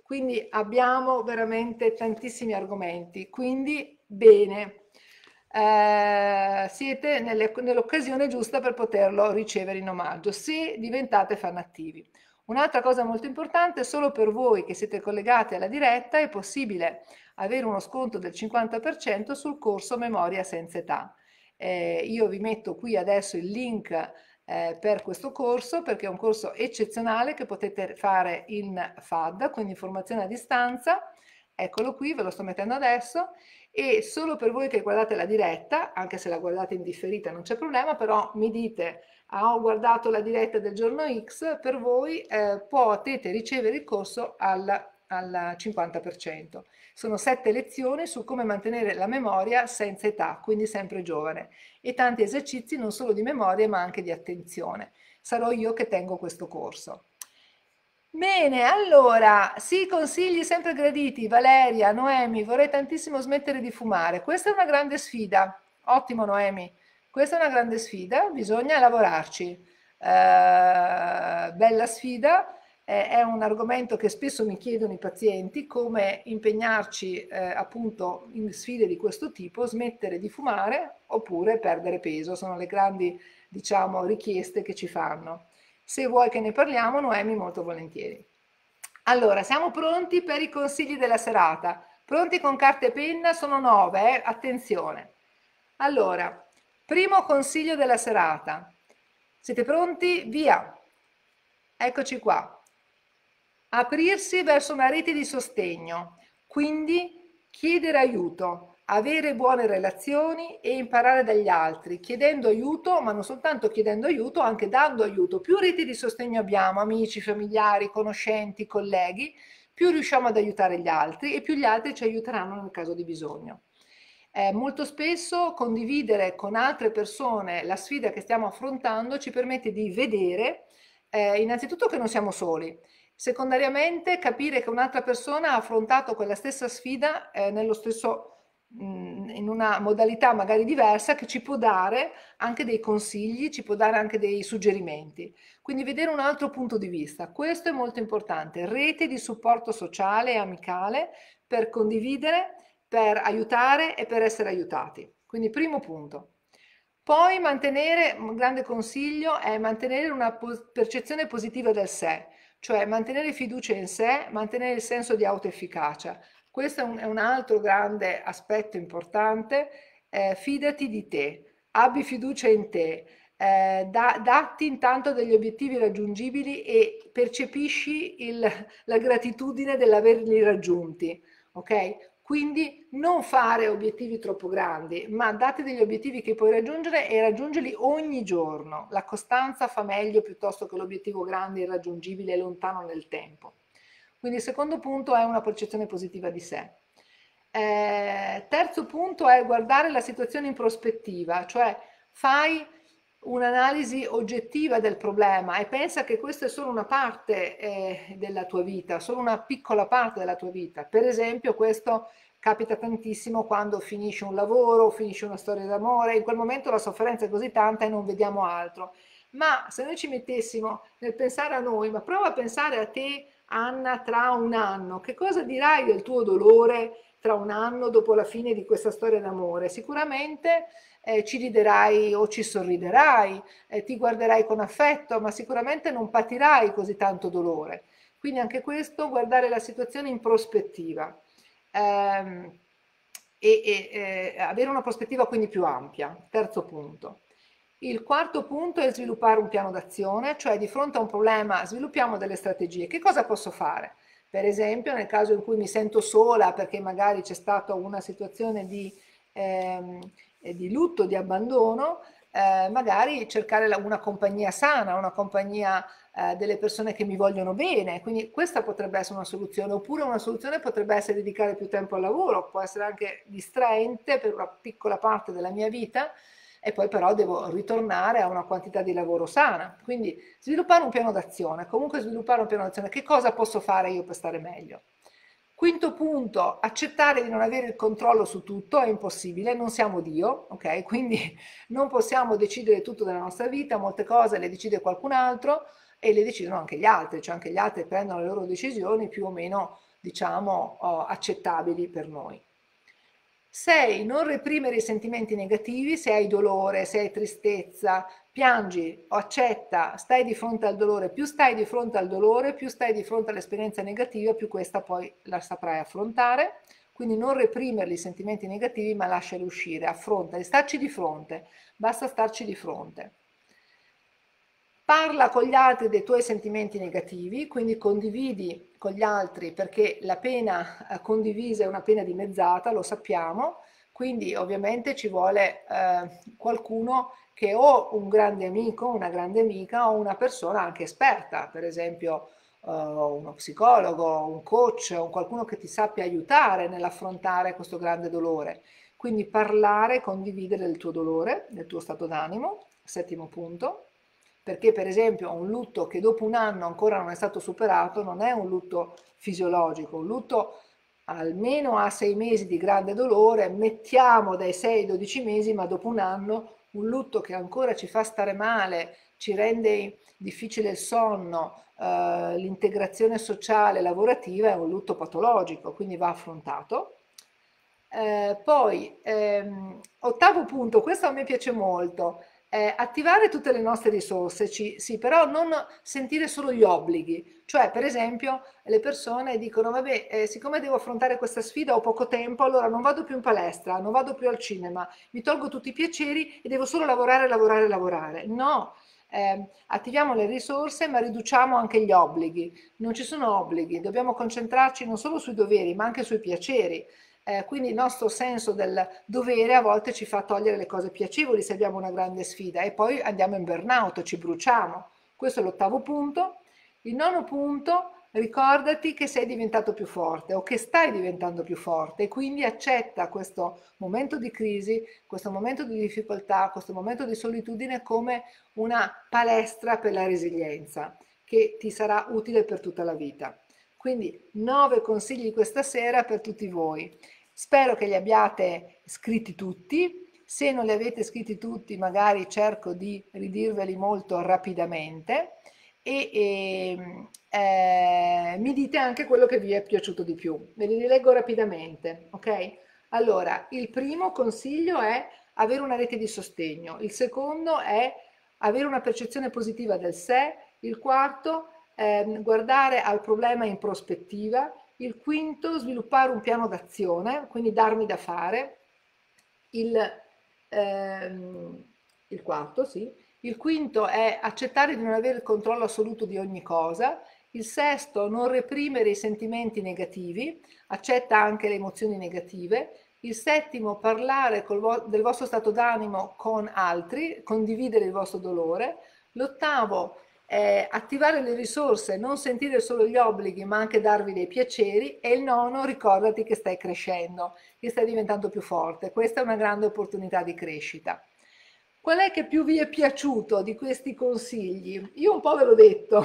quindi abbiamo veramente tantissimi argomenti, quindi bene, eh, siete nell'occasione giusta per poterlo ricevere in omaggio, se diventate fan attivi. Un'altra cosa molto importante, solo per voi che siete collegati alla diretta è possibile avere uno sconto del cinquanta per cento sul corso Memoria senza età. Eh, io vi metto qui adesso il link eh, per questo corso, perché è un corso eccezionale che potete fare in F A D, quindi formazione a distanza. Eccolo qui, ve lo sto mettendo adesso, e solo per voi che guardate la diretta, anche se la guardate in differita non c'è problema, però mi dite ah, ho guardato la diretta del giorno X, per voi eh, potete ricevere il corso al, al cinquanta per cento. Sono sette lezioni su come mantenere la memoria senza età, quindi sempre giovane, e tanti esercizi non solo di memoria ma anche di attenzione. Sarò io che tengo questo corso. Bene, allora, sì, consigli sempre graditi. Valeria, Noemi, vorrei tantissimo smettere di fumare. Questa è una grande sfida. Ottimo, Noemi. Questa è una grande sfida, bisogna lavorarci. Eh, bella sfida, eh, è un argomento che spesso mi chiedono i pazienti, come impegnarci eh, appunto in sfide di questo tipo, smettere di fumare oppure perdere peso, sono le grandi, diciamo, richieste che ci fanno. Se vuoi che ne parliamo, Noemi, molto volentieri. Allora, siamo pronti per i consigli della serata. Pronti con carta e penna? Sono nove, eh? Attenzione. Allora, primo consiglio della serata. Siete pronti? Via! Eccoci qua. Aprirsi verso una rete di sostegno, quindi chiedere aiuto, avere buone relazioni e imparare dagli altri, chiedendo aiuto, ma non soltanto chiedendo aiuto, anche dando aiuto. Più reti di sostegno abbiamo, amici, familiari, conoscenti, colleghi, più riusciamo ad aiutare gli altri e più gli altri ci aiuteranno nel caso di bisogno. Eh, molto spesso condividere con altre persone la sfida che stiamo affrontando ci permette di vedere eh, innanzitutto che non siamo soli, secondariamente capire che un'altra persona ha affrontato quella stessa sfida eh, nello stesso, mh, in una modalità magari diversa, che ci può dare anche dei consigli, ci può dare anche dei suggerimenti. Quindi vedere un altro punto di vista, questo è molto importante. Rete di supporto sociale e amicale per condividere, per aiutare e per essere aiutati. Quindi primo punto. Poi mantenere, un grande consiglio è mantenere una percezione positiva del sé, cioè mantenere fiducia in sé, mantenere il senso di autoefficacia. Questo è un, è un altro grande aspetto importante. Eh, fidati di te, abbi fiducia in te, eh, da, datti intanto degli obiettivi raggiungibili e percepisci il, la gratitudine dell'averli raggiunti, ok? Quindi non fare obiettivi troppo grandi, ma date degli obiettivi che puoi raggiungere e raggiungerli ogni giorno. La costanza fa meglio piuttosto che l'obiettivo grande, irraggiungibile e lontano nel tempo. Quindi il secondo punto è una percezione positiva di sé. Eh, terzo punto è guardare la situazione in prospettiva, cioè fai un'analisi oggettiva del problema e pensa che questa è solo una parte eh, della tua vita, solo una piccola parte della tua vita. Per esempio, questo capita tantissimo quando finisci un lavoro, finisci una storia d'amore, in quel momento la sofferenza è così tanta e non vediamo altro. Ma se noi ci mettessimo nel pensare a noi, ma prova a pensare a te, Anna, tra un anno, che cosa dirai del tuo dolore tra un anno dopo la fine di questa storia d'amore? Sicuramente eh, ci riderai o ci sorriderai, eh, ti guarderai con affetto, ma sicuramente non patirai così tanto dolore. Quindi anche questo, guardare la situazione in prospettiva. Ehm, e, e eh, avere una prospettiva quindi più ampia. Terzo punto. Il quarto punto è sviluppare un piano d'azione, cioè di fronte a un problema sviluppiamo delle strategie. Che cosa posso fare? Per esempio, nel caso in cui mi sento sola perché magari c'è stata una situazione di, ehm, di lutto, di abbandono, eh, magari cercare una compagnia sana, una compagnia eh, delle persone che mi vogliono bene. Quindi questa potrebbe essere una soluzione, oppure una soluzione potrebbe essere dedicare più tempo al lavoro, può essere anche distraente per una piccola parte della mia vita, e poi però devo ritornare a una quantità di lavoro sana. Quindi sviluppare un piano d'azione, comunque sviluppare un piano d'azione, che cosa posso fare io per stare meglio? Quinto punto, accettare di non avere il controllo su tutto, è impossibile, non siamo Dio, ok? Quindi non possiamo decidere tutto della nostra vita, molte cose le decide qualcun altro e le decidono anche gli altri, cioè anche gli altri prendono le loro decisioni più o meno diciamo, oh, accettabili per noi. sei, non reprimere i sentimenti negativi. Se hai dolore, se hai tristezza, piangi o accetta, stai di fronte al dolore. Più stai di fronte al dolore, più stai di fronte all'esperienza negativa, più questa poi la saprai affrontare. Quindi non reprimerli i sentimenti negativi, ma lasciali uscire, affrontali, starci di fronte, basta starci di fronte. Parla con gli altri dei tuoi sentimenti negativi, quindi condividi con gli altri, perché la pena eh, condivisa è una pena dimezzata, lo sappiamo, quindi ovviamente ci vuole eh, qualcuno che o un grande amico, una grande amica o una persona anche esperta, per esempio eh, uno psicologo, un coach, o qualcuno che ti sappia aiutare nell'affrontare questo grande dolore. Quindi parlare, condividere il tuo dolore, del tuo stato d'animo, settimo punto. Perché per esempio un lutto che dopo un anno ancora non è stato superato non è un lutto fisiologico, un lutto almeno a sei mesi di grande dolore, mettiamo dai sei ai dodici mesi, ma dopo un anno un lutto che ancora ci fa stare male, ci rende difficile il sonno, eh, l'integrazione sociale, lavorativa, è un lutto patologico, quindi va affrontato. Eh, poi, ehm, ottavo punto, questo a me piace molto, eh, attivare tutte le nostre risorse, ci- sì, però non sentire solo gli obblighi. Cioè, per esempio, le persone dicono, vabbè, eh, siccome devo affrontare questa sfida, ho poco tempo, allora non vado più in palestra, non vado più al cinema, mi tolgo tutti i piaceri e devo solo lavorare, lavorare, lavorare. No, ehm, attiviamo le risorse, ma riduciamo anche gli obblighi. Non ci sono obblighi, dobbiamo concentrarci non solo sui doveri, ma anche sui piaceri. Eh, quindi il nostro senso del dovere a volte ci fa togliere le cose piacevoli se abbiamo una grande sfida e poi andiamo in burnout, ci bruciamo. Questo è l'ottavo punto. Il nono punto, ricordati che sei diventato più forte o che stai diventando più forte e quindi accetta questo momento di crisi, questo momento di difficoltà, questo momento di solitudine come una palestra per la resilienza che ti sarà utile per tutta la vita. Quindi nove consigli questa sera per tutti voi. Spero che li abbiate scritti tutti. Se non li avete scritti tutti, magari cerco di ridirveli molto rapidamente e, e, eh, mi dite anche quello che vi è piaciuto di più. Ve li rileggo rapidamente, ok? Allora, il primo consiglio è avere una rete di sostegno. Il secondo è avere una percezione positiva del sé. Il quarto ehm, guardare al problema in prospettiva. Il quinto, sviluppare un piano d'azione, quindi darmi da fare. Il, ehm, il quarto, sì. Il quinto è accettare di non avere il controllo assoluto di ogni cosa. Il sesto, non reprimere i sentimenti negativi, accetta anche le emozioni negative. Il settimo, parlare col vo- del vostro stato d'animo con altri, condividere il vostro dolore. L'ottavo, eh, attivare le risorse, non sentire solo gli obblighi, ma anche darvi dei piaceri. E il nono, ricordati che stai crescendo, che stai diventando più forte. Questa è una grande opportunità di crescita. Qual è che più vi è piaciuto di questi consigli? Io un po' ve l'ho detto.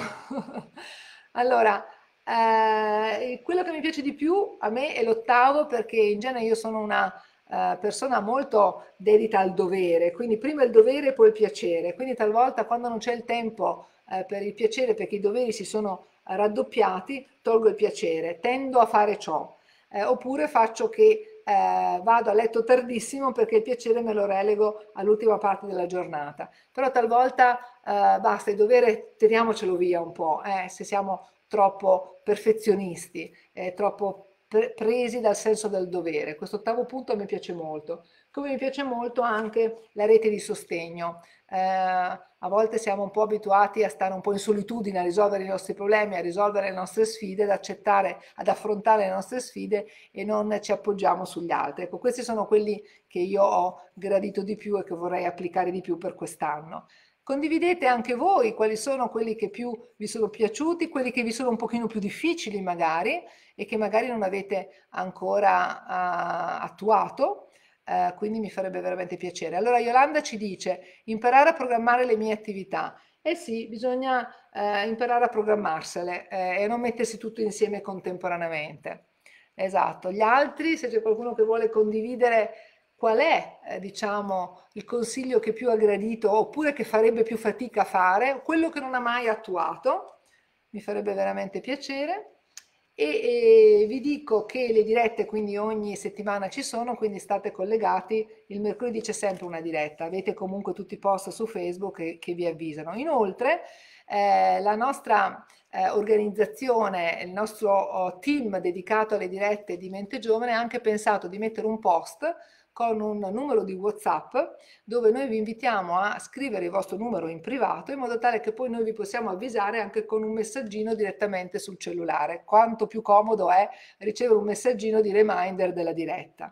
Allora, eh, quello che mi piace di più a me è l'ottavo perché in genere io sono una eh, persona molto dedita al dovere, quindi prima il dovere e poi il piacere, quindi talvolta quando non c'è il tempo eh, per il piacere perché i doveri si sono raddoppiati, tolgo il piacere, tendo a fare ciò, eh, oppure faccio che eh, vado a letto tardissimo perché il piacere me lo relego all'ultima parte della giornata, però talvolta eh, basta, il dovere tiriamocelo via un po', eh, se siamo troppo perfezionisti, eh, troppo pre- presi dal senso del dovere. Questo ottavo punto mi piace molto. Come mi piace molto anche la rete di sostegno. Eh, a volte siamo un po' abituati a stare un po' in solitudine, a risolvere i nostri problemi, a risolvere le nostre sfide, ad accettare, ad affrontare le nostre sfide e non ci appoggiamo sugli altri. Ecco, questi sono quelli che io ho gradito di più e che vorrei applicare di più per quest'anno. Condividete anche voi quali sono quelli che più vi sono piaciuti, quelli che vi sono un pochino più difficili magari e che magari non avete ancora ah, attuato, eh, quindi mi farebbe veramente piacere. Allora Yolanda ci dice, imparare a programmare le mie attività. Eh sì, bisogna eh, imparare a programmarsele eh, e non mettersi tutto insieme contemporaneamente. Esatto. Gli altri, se c'è qualcuno che vuole condividere qual è, eh, diciamo, il consiglio che più ha gradito oppure che farebbe più fatica a fare, quello che non ha mai attuato, mi farebbe veramente piacere. e, e vi dico che le dirette quindi ogni settimana ci sono, quindi state collegati, il mercoledì c'è sempre una diretta, avete comunque tutti i post su Facebook che, che vi avvisano. Inoltre eh, la nostra eh, organizzazione, il nostro oh, team dedicato alle dirette di Mente Giovane ha anche pensato di mettere un post con un numero di WhatsApp dove noi vi invitiamo a scrivere il vostro numero in privato in modo tale che poi noi vi possiamo avvisare anche con un messaggino direttamente sul cellulare. Quanto più comodo è ricevere un messaggino di reminder della diretta.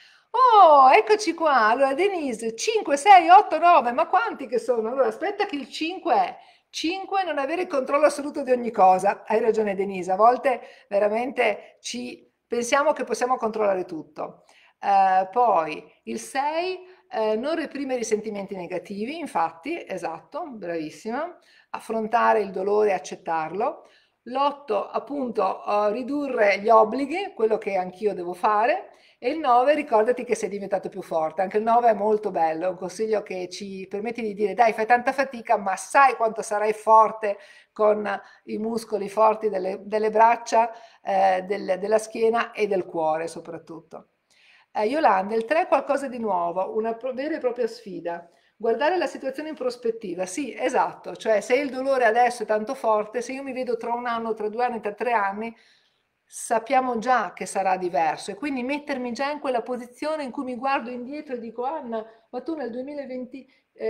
Oh, eccoci qua. Allora, Denise, cinque, sei, otto, nove, ma quanti che sono? Allora, aspetta che il cinque è cinque, non avere il controllo assoluto di ogni cosa. Hai ragione, Denise, a volte veramente ci pensiamo che possiamo controllare tutto. Eh, poi il sei, eh, non reprimere i sentimenti negativi, infatti, esatto, bravissima, affrontare il dolore e accettarlo. L'otto, appunto, eh, ridurre gli obblighi, quello che anch'io devo fare. E il nove, ricordati che sei diventato più forte. Anche il nove è molto bello, è un consiglio che ci permette di dire, dai, fai tanta fatica, ma sai quanto sarai forte con i muscoli forti delle, delle braccia, eh, del- della schiena e del cuore soprattutto. Eh, Yolanda, il tre è qualcosa di nuovo, una pro- vera e propria sfida. Guardare la situazione in prospettiva, sì, esatto, cioè se il dolore adesso è tanto forte, se io mi vedo tra un anno, tra due anni, tra tre anni, sappiamo già che sarà diverso e quindi mettermi già in quella posizione in cui mi guardo indietro e dico, Anna, ma tu nel duemilaventi,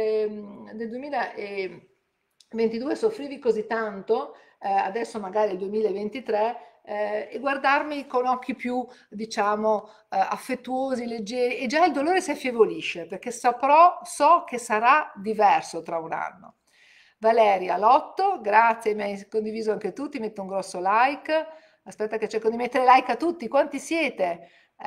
ehm, nel duemilaventidue soffrivi così tanto, eh, adesso magari il duemilaventitré, eh, e guardarmi con occhi più, diciamo, eh, affettuosi, leggeri, e già il dolore si affievolisce perché saprò, so che sarà diverso tra un anno. Valeria, l'otto, grazie, mi hai condiviso anche tu, ti metto un grosso like. Aspetta che cerco di mettere like a tutti, quanti siete?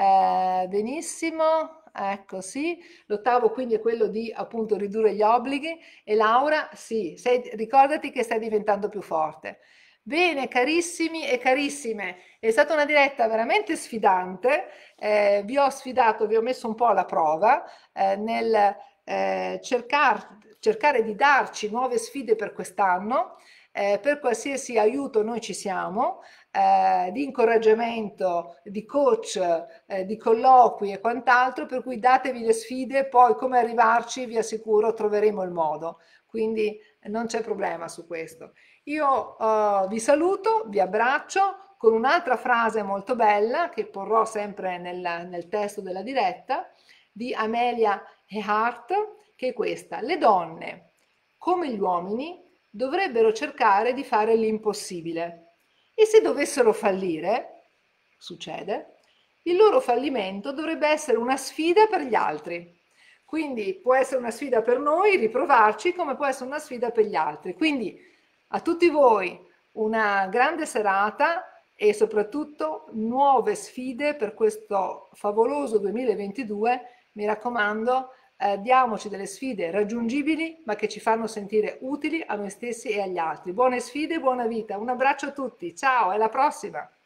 Eh, benissimo, ecco sì. L'ottavo quindi è quello di appunto ridurre gli obblighi e Laura, sì, sei- ricordati che stai diventando più forte. Bene, carissimi e carissime, è stata una diretta veramente sfidante, eh, vi ho sfidato, vi ho messo un po' alla prova eh, nel eh, cercar- cercare di darci nuove sfide per quest'anno, eh, per qualsiasi aiuto noi ci siamo, eh, di incoraggiamento, di coach, eh, di colloqui e quant'altro, per cui datevi le sfide, poi come arrivarci vi assicuro troveremo il modo, quindi non c'è problema su questo. Io eh, vi saluto, vi abbraccio con un'altra frase molto bella che porrò sempre nel, nel testo della diretta di Amelia Earhart, che è questa: le donne, come gli uomini, dovrebbero cercare di fare l'impossibile e se dovessero fallire, succede, il loro fallimento dovrebbe essere una sfida per gli altri. Quindi può essere una sfida per noi riprovarci, come può essere una sfida per gli altri. Quindi a tutti voi una grande serata e soprattutto nuove sfide per questo favoloso duemilaventidue. Mi raccomando, eh, diamoci delle sfide raggiungibili ma che ci fanno sentire utili a noi stessi e agli altri. Buone sfide, buona vita. Un abbraccio a tutti, ciao, alla prossima!